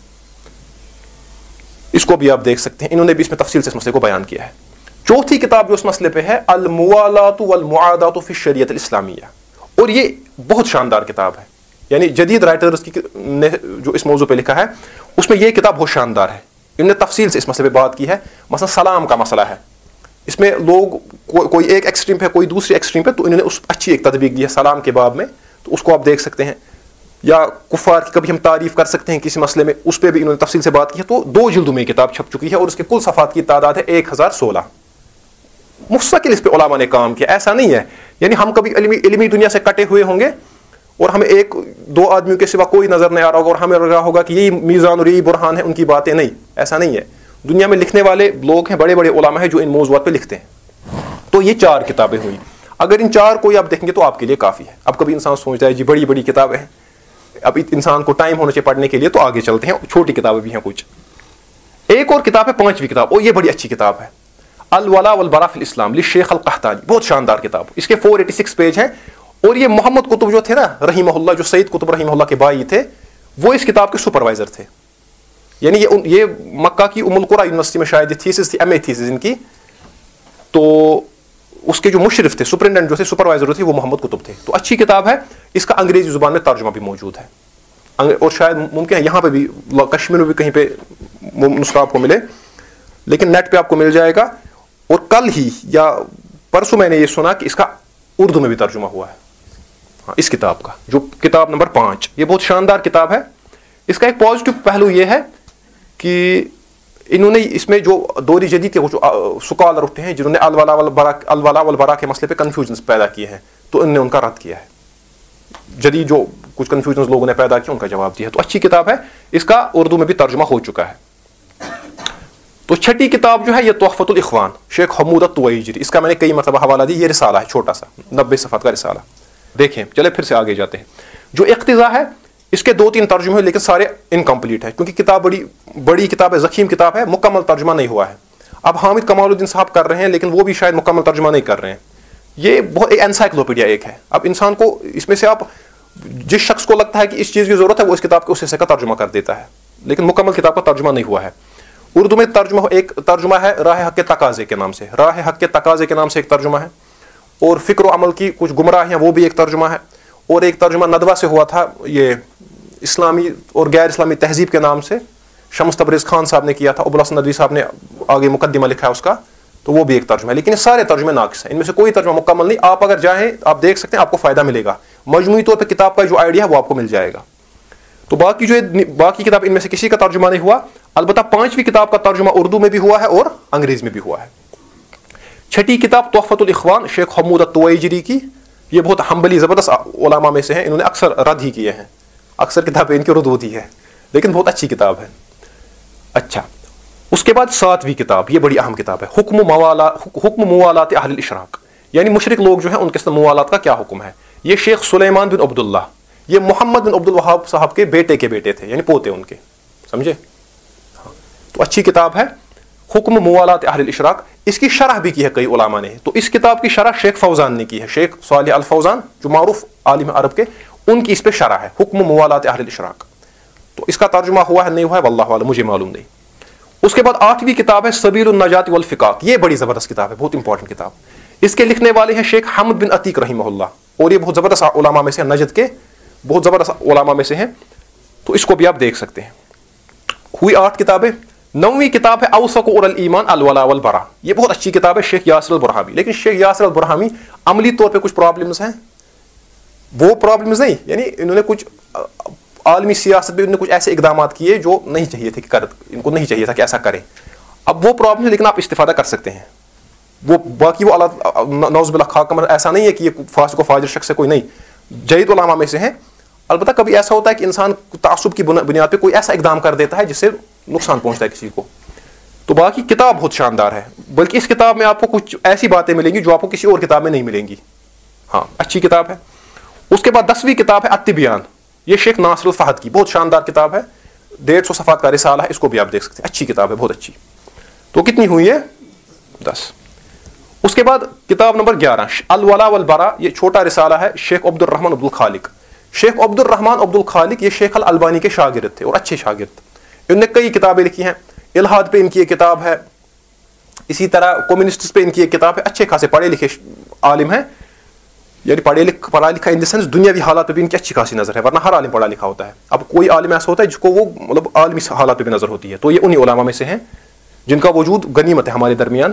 इसको भी आप देख सकते हैं, इन्होंने भी इसमें तफसील से इस मसले को बयान किया है। चौथी किताब जो उस मसले पे है, अल मुवालातु वल मुआदातु फी शरीयत अल इस्लामिया, और ये बहुत शानदार किताब है। यानी जदीद राइटर्स की ने जो इस मौजू पे लिखा है उसमें ये किताब बहुत शानदार है। इन्होंने तफसील से इस मसले पे बात की है। मसला सलाम का मसला है, इसमें लोग को, कोई एक एक्सट्रीम पे कोई दूसरी एक्सट्रीम पे, तो इन्होंने उस अच्छी एक तदबीक दी है सलाम के बाब में, तो उसको आप देख सकते हैं। या कुफार की कभी हम तारीफ कर सकते हैं किसी मसले में, उस पर भी इन्होंने तफसील से बात की है। तो दो जिल्दों में किताब छप चुकी है और उसके कुल सफ़ात की तादाद है एक हज़ार सोलह। मुस्तकिल इस पे उलमा ने काम किया, ऐसा नहीं है यानी हम कभी इल्मी, इल्मी दुनिया से कटे हुए होंगे और हमें एक दो आदमियों के सिवा कोई नजर नहीं आ रहा होगा और हमें लग रहा होगा कि यही मीज़ान और यही बुरहान है उनकी बातें। नहीं, ऐसा नहीं है। दुनिया में लिखने वाले लोग हैं, बड़े बड़े उलमा हैं जो इन मौज़ूआत पे लिखते हैं। तो ये चार किताबें हुई। अगर इन चार को आप देखेंगे तो आपके लिए काफ़ी है। अब कभी इंसान सोचता है जी बड़ी बड़ी किताबें हैं, अब इंसान को टाइम होना चाहिए पढ़ने के लिए, तो आगे चलते हैं, छोटी किताबें भी हैं कुछ। एक और किताब है, पांचवी किताब, और ये बड़ी अच्छी किताब है, अल वला वल बरा फिल इस्लाम लि शेख अल कहतानी, बहुत शानदार किताब। इसके चार सौ छियासी पेज हैं और ये मोहम्मद कुतुब जो थे ना रहीमहुल्लाह, जो सईद कुतुब रहीमहुल्लाह के भाई थे, वो इस किताब के सुपरवाइजर थे। यानी ये ये मक्का की उम्मुल कुरा यूनिवर्सिटी में शायद थीसिस थी, एमए थीसिस इनकी, तो उसके जो मुशरिफ थे, सुपरिटेंडेंट जो थे, सुपरवाइजर थे, वो मोहम्मद कुतुब थे। तो अच्छी किताब है। इसका अंग्रेजी जुबान में तर्जुमा भी मौजूद है और शायद मुमकिन है यहाँ पे भी कश्मीर में भी कहीं पे नुस्खा आपको मिले, लेकिन नेट पे आपको मिल जाएगा। और कल ही या परसों मैंने ये सुना कि इसका उर्दू में भी तर्जुमा हुआ है, हाँ, इस किताब का, जो किताब नंबर पांच। ये बहुत शानदार किताब है। इसका एक पॉजिटिव पहलू ये है कि इन्होंने इसमें जो दौरी जदीद के कुछ स्कॉलर उठे हैं जिन्होंने अल वला वल बरा अल वला वल बरा के मसले पे कंफ्यूजन पैदा किए हैं, तो इन्होंने उनका रद्द किया है। जदीद जो कुछ कंफ्यूजन लोगों ने पैदा किया उनका जवाब दिया। तो अच्छी किताब है, इसका उर्दू में भी तर्जुमा हो चुका है। तो छठी किताब जो है ये तोहफतुल इख्वान शेख हमूद अत-तुवैजिरी, इसका मैंने कई मतलब हवाला दी। ये रिसाला है छोटा सा, नब्बे सफ़ात का रिसाला। देखें, चले फिर से आगे जाते हैं। जो इख्तिज़ा है इसके दो तीन तर्जुमे हैं, लेकिन सारे इनकम्प्लीट है क्योंकि किताब बड़ी बड़ी किताब है, ज़ख़ीम किताब है, मुकम्मल तर्जुमा नहीं हुआ है। अब हामिद कमालुद्दीन साहब कर रहे हैं, लेकिन वो भी शायद मुकम्मल तर्जुमा नहीं कर रहे हैं। ये बहुत एक एनसाइक्लोपीडिया एक है। अब इंसान को इसमें से आप जिस शख्स को लगता है कि इस चीज़ की ज़रूरत है वो इस किताब के उस हिस्से का तर्जुमा कर देता है, लेकिन मुकम्मल किताब का तर्जुमा नहीं हुआ है। उर्दू में तर्जुमा एक तर्जुमा है राह हक के तकाज़े के नाम से, राह हक के तकाज़े के नाम से एक तर्जुमा है। और फ़िक्र अमल की कुछ गुमराहियाँ, वो भी एक तर्जुमा है। और एक तर्जुमा नदवा से हुआ था, ये इस्लामी और गैर इस्लामी तहजीब के नाम से शम्स तबरेज़ खान साहब ने किया था, अबुल हसन नदवी साहब ने आगे मुकद्दिमा लिखा है उसका, तो वो भी एक तर्जुमा है। लेकिन ये सारे तर्जुमे नाक़िस हैं, इनमें से कोई तर्जुमा मुकम्मल नहीं। आप अगर चाहें आप देख सकते हैं, आपको फ़ायदा मिलेगा। मजमूई तौर पर किताब का जो आइडिया है वो आपको मिल जाएगा। तो बाकी जो बाकी किताब इनमें से किसी का तर्जुमा नहीं हुआ, अलबत्ता पांचवी किताब का तर्जुमा उर्दू में भी हुआ है और अंग्रेजी में भी हुआ है। छठी किताब तोहफतुल इख्वान शेख हमूद अत-तुवैजिरी की, ये बहुत हम्बली ज़बरदस्त उलमा में से हैं, इन्होंने अक्सर रद्द ही किए हैं, अक्सर किताबें इनकी रद्द होती है, लेकिन बहुत अच्छी किताब है। अच्छा, उसके बाद सातवीं किताब, ये बड़ी अहम किताब है, हुक्म मवाला हुक्म मुवालात अहल इशराक, यानी मुशरिक लोग जो हैं उनके साथ मुवालात का क्या हुक्म है। ये शेख सुलेमान बिन अब्दुल्लाह, ये मोहम्मद बिन अब्दुल वहाब साहब के बेटे के बेटे थे, यानी पोते उनके, समझे। हाँ, तो अच्छी किताब है हुक्म मुवालात अहल इशराक। इसकी शरह भी की है कई उलमा ने। तो इस किताब की शरह शेख फौजान ने की है, शेख सालिह अल फौजान जो मारूफ आलिम अरब के, उनकी इस पे शरह है हुक्म मुवालात अहल इशराक। तो इसका तर्जुमा हुआ है नहीं हुआ है वल्लाहु आलम, मुझे मालूम नहीं। उसके बाद आठवीं किताब है सबीलुन नजात वल फिकाक, ये बड़ी जबरदस्त किताब है, बहुत इंपॉर्टेंट किताब। इसके लिखने वाले हैं शेख हमद बिन अतीक रहीमहुल्लाह, और ये बहुत जबरदस्त उलमा में से, नजद के बहुत जबरदस्त उलमा में से हैं। तो इसको भी आप देख सकते हैं। हुई आठ किताबें। नौवीं किताब है औसक उल ईमान अल वला वल बरा, ये बहुत अच्छी किताब है शेख यासिर अल बुरहामी। लेकिन शेख यासिर अल बुरहामी अमली तौर पे कुछ प्रॉब्लम्स हैं, वो प्रॉब्लम्स नहीं, यानी इन्होंने कुछ عالمی سیاست میں انہوں نے کچھ ایسے اقدامات کیے جو نہیں چاہیے تھے کہ کر ان کو نہیں چاہیے تھا کہ ایسا کریں. اب وہ پرابلم ہے لیکن آپ استفادہ کر سکتے ہیں. وہ باقی وہ اللہ نعوذ باللہ خاک کا ایسا نہیں ہے کہ یہ فاسق و فاجر شخص ہے کوئی نہیں, جید علماء میں سے ہیں. البتہ کبھی ایسا ہوتا ہے کہ انسان تعصب کی بنیاد پہ کوئی ایسا اقدام کر دیتا ہے جس سے نقصان پہنچتا ہے کسی کو. تو باقی کتاب بہت شاندار ہے, بلکہ اس کتاب میں آپ کو کچھ ایسی باتیں ملیں گی جو آپ کو کسی اور کتاب میں نہیں ملیں گی. ہاں اچھی کتاب ہے. اس کے بعد دسویں کتاب ہے التبیان, یہ شیخ ناصر الفہد کی بہت شاندار کتاب ہے, ڈیڑھ سو صفحات کا رسالہ ہے, اس کو بھی آپ دیکھ سکتے ہیں, اچھی کتاب ہے, بہت اچھی. تو کتنی ہوئی ہے؟ دس. اس کے بعد کتاب نمبر گیارہ الولا والبرا, یہ چھوٹا رسالہ ہے, شیخ عبد الرحمن عبد الخالق. شیخ عبد الرحمن عبد الخالق یہ شیخ الالبانی کے شاگرد تھے اور اچھے شاگرد. انہوں نے کئی کتابیں لکھی ہیں. الہاد پہ ان کی ایک کتاب ہے, اسی طرح کمیونسٹ پہ ان کی ایک کتاب ہے. اچھے خاصے پڑھے لکھے عالم ہیں, یعنی پڑھے لکھ پڑھا لکھا ان دا سینس دنیاوی حالات پہ بھی ان کی اچھی خاصی نظر ہے, ورنہ ہر عالم پڑھا لکھا ہوتا ہے. اب کوئی عالم ایسا ہوتا ہے جس کو وہ مطلب عالمی حالات پہ بھی نظر ہوتی ہے, تو یہ انہی علماء میں سے ہیں جن کا وجود غنیمت ہے ہمارے درمیان.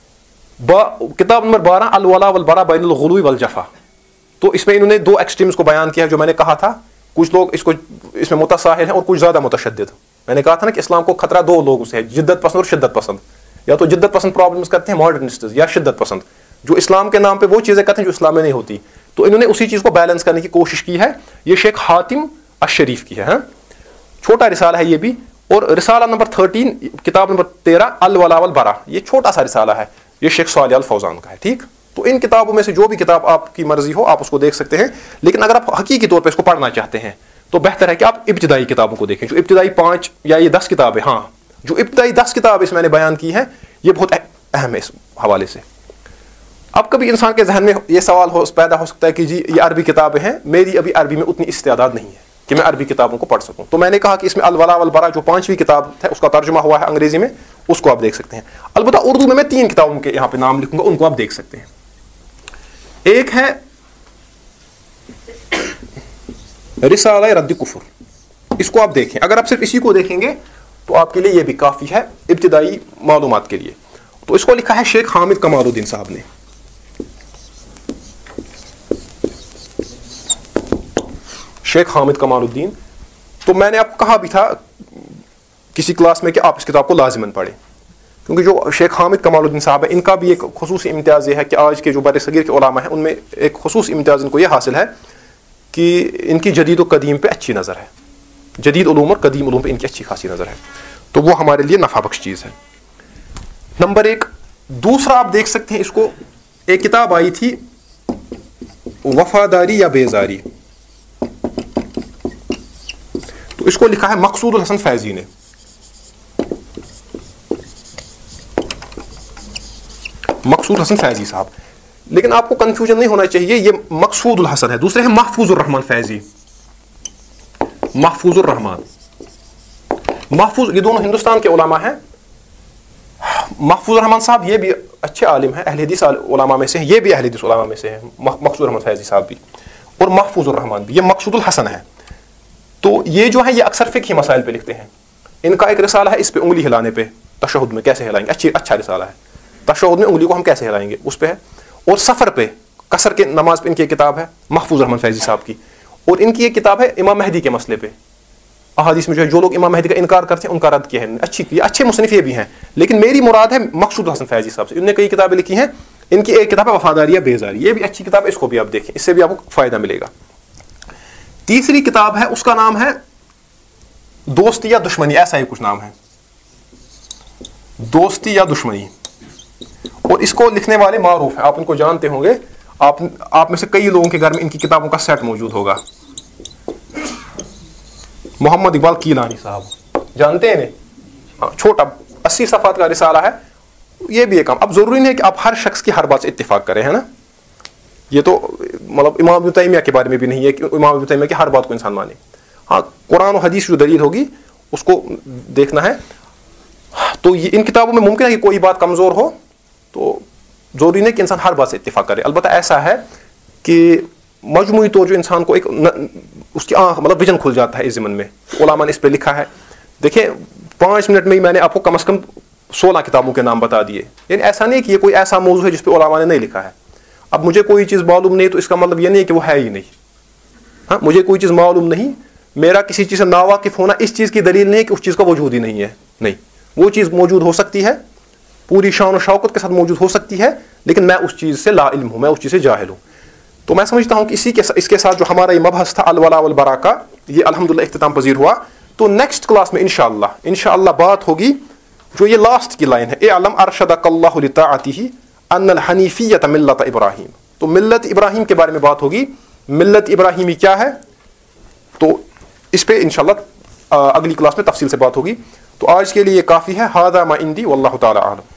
با کتاب نمبر بارہ الولا والبرا بین الغلو والجفا. تو اس میں انہوں نے دو ایکسٹریمز کو بیان کیا جو میں نے کہا تھا. کچھ لوگ اس کو اس میں متساہل ہیں اور کچھ زیادہ متشدد. میں نے کہا تھا نا کہ اسلام کو خطرہ دو لوگوں سے ہے, جدت پسند اور شدت پسند. یا تو جدت پسند پرابلمز کرتے ہیں ماڈرنسٹز, یا شدت پسند جو اسلام کے نام پہ وہ چیزیں کرتے ہیں جو اسلام میں نہیں ہوتی. تو انہوں نے اسی چیز کو بیلنس کرنے کی کوشش کی ہے. یہ شیخ حاتم الشریف کی ہے. ہاں چھوٹا رسالہ ہے یہ بھی. اور رسالہ نمبر تھرٹین کتاب نمبر تیرہ الولا والبرا, یہ چھوٹا سا رسالہ ہے, یہ شیخ صالح الفوزان کا ہے. ٹھیک, تو ان کتابوں میں سے جو بھی کتاب آپ کی مرضی ہو آپ اس کو دیکھ سکتے ہیں. لیکن اگر آپ حقیقی طور پہ اس کو پڑھنا چاہتے ہیں تو بہتر ہے کہ آپ ابتدائی کتابوں کو دیکھیں, جو ابتدائی پانچ یا یہ دس کتابیں. ہاں جو ابتدائی دس کتاب اس میں نے بیان کی ہے یہ بہت اہم ہے اس حوالے سے. اب کبھی انسان کے ذہن میں یہ سوال ہو پیدا ہو سکتا ہے کہ جی یہ عربی کتابیں ہیں, میری ابھی عربی میں اتنی استعداد نہیں ہے کہ میں عربی کتابوں کو پڑھ سکوں. تو میں نے کہا کہ اس میں الولا والبرا جو پانچویں کتاب ہے اس کا ترجمہ ہوا ہے انگریزی میں, اس کو آپ دیکھ سکتے ہیں. البتہ اردو میں میں تین کتابوں کے یہاں پہ نام لکھوں گا, ان کو آپ دیکھ سکتے ہیں. ایک ہے رسالہ رد کفر, اس کو آپ دیکھیں. اگر آپ صرف اسی کو دیکھیں گے تو آپ کے لیے یہ بھی کافی ہے ابتدائی معلومات کے لیے. تو اس کو لکھا ہے شیخ حامد کمال الدین صاحب نے. شیخ حامد کمال الدین. تو میں نے آپ کو کہا بھی تھا کسی کلاس میں کہ آپ اس کتاب کو لازماً پڑھیں, کیونکہ جو شیخ حامد کمال الدین صاحب ہے ان کا بھی ایک خصوصی امتیاز یہ ہے کہ آج کے جو بر صغیر کے علماء ہیں ان میں ایک خصوصی امتیاز ان کو یہ حاصل ہے کہ ان کی جدید و قدیم پہ اچھی نظر ہے. جدید علوم اور قدیم علوم پہ ان کی اچھی خاصی نظر ہے, تو وہ ہمارے لیے نفع بخش چیز ہے. نمبر ایک. دوسرا آپ دیکھ سکتے ہیں اس کو, ایک کتاب آئی تھی وفاداری یا بیزاری, تو اس کو لکھا ہے مقصود الحسن فیضی نے. مقصود حسن فیضی صاحب, لیکن آپ کو کنفیوژن نہیں ہونا چاہیے, یہ مقصود الحسن ہے, دوسرے ہیں محفوظ الرحمن فیضی. محفوظ الرحمن محفوظ یہ دونوں ہندوستان کے علماء ہیں. محفوظ الرحمن صاحب یہ بھی اچھے عالم ہیں, اہل حدیث علماء میں سے ہیں, یہ بھی اہل حدیث علماء میں سے ہیں, مقصود الرحمن فیضی صاحب بھی, اور محفوظ الرحمن بھی. یہ مقصود الحسن ہے. تو یہ جو ہے یہ اکثر فقہی مسائل پہ لکھتے ہیں. ان کا ایک رسالہ ہے اس پہ انگلی ہلانے پہ, تشہد میں کیسے ہلائیں گے, اچھی اچھا رسالہ ہے. تشہد میں انگلی کو ہم کیسے ہلائیں گے اس پہ ہے. اور سفر پہ, قصر کے نماز پہ ان کی ایک کتاب ہے محفوظ الرحمن فیضی صاحب کی. اور ان کی ایک کتاب ہے امام مہدی کے مسئلے پہ. احادیث میں جو ہے جو لوگ امام مہدی کا انکار کرتے ہیں ان کا رد کیا ہے, اچھی کی اچھے مصنف یہ بھی ہیں, لیکن میری مراد ہے مقصود حسن فیضی صاحب سے. انہوں نے کئی کتابیں لکھی ہیں, ان کی ایک کتاب ہے وفاداری یا بیزاری, یہ بھی اچھی کتاب ہے, اس کو بھی آپ دیکھیں, اس سے بھی آپ کو فائدہ ملے گا. تیسری کتاب ہے اس کا نام ہے دوستی یا دشمنی, ایسا ہی کچھ نام ہے, دوستی یا دشمنی. اور اس کو لکھنے والے معروف ہیں, آپ ان کو جانتے ہوں گے. آپ آپ میں سے کئی لوگوں کے گھر میں ان کی کتابوں کا سیٹ موجود ہوگا. محمد اقبال کیلانی صاحب, جانتے ہیں ہاں, چھوٹا اسی صفحات کا رسالہ ہے, یہ بھی ایک کام. اب ضروری نہیں ہے کہ آپ ہر شخص کی ہر بات سے اتفاق کریں, ہے نا. یہ تو مطلب امام ابن تیمیہ کے بارے میں بھی نہیں ہے کہ امام ابن تیمیہ کی ہر بات کو انسان مانے. ہاں قرآن و حدیث جو دلیل ہوگی اس کو دیکھنا ہے. تو یہ ان کتابوں میں ممکن ہے کہ کوئی بات کمزور ہو, تو ضروری نہیں کہ انسان ہر بات سے اتفاق کرے. البتہ ایسا ہے کہ مجموعی طور جو انسان کو ایک اس کی آنکھ مطلب ویژن کھل جاتا ہے اس ضمن میں. علماء نے اس پہ لکھا ہے. دیکھیں پانچ منٹ میں ہی میں نے آپ کو کم از کم سولہ کتابوں کے نام بتا دیے. یعنی ایسا نہیں کہ یہ کوئی ایسا موضوع ہے جس پہ علماء نے نہیں لکھا ہے. اب مجھے کوئی چیز معلوم نہیں تو اس کا مطلب یہ نہیں ہے کہ وہ ہے ہی نہیں. ہاں مجھے کوئی چیز معلوم نہیں میرا کسی چیز سے ناواقف ہونا اس چیز کی دلیل نہیں ہے کہ اس چیز کا وجود ہی نہیں ہے. نہیں, وہ چیز موجود ہو سکتی ہے, پوری شان و شوکت کے ساتھ موجود ہو سکتی ہے, لیکن میں اس چیز سے لا علم ہوں, میں اس چیز سے جاہل ہوں. تو میں سمجھتا ہوں کہ اسی کے اس کے ساتھ جو ہمارا یہ مبحث تھا الولاء والبراء کا, یہ الحمدللہ اختتام پذیر ہوا. تو نیکسٹ کلاس میں انشاءاللہ انشاءاللہ بات ہوگی جو یہ لاسٹ کی لائن ہے, اعلم ارشدک اللہ لطاعتہ ان الحنیفیۃ ملت ابراہیم. تو ملت ابراہیم کے بارے میں بات ہوگی, ملت ابراہیمی کیا ہے, تو اس پہ انشاءاللہ اگلی کلاس میں تفصیل سے بات ہوگی. تو آج کے لیے یہ کافی ہے. ھذا ما عندی واللہ تعالی اعلم.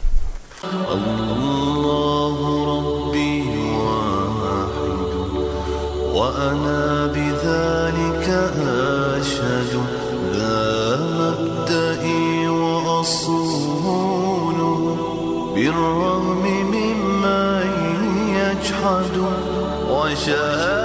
وأنا بذلك أشهد ذا مبدئي وأصوله بالرغم ممن يجحد وشهد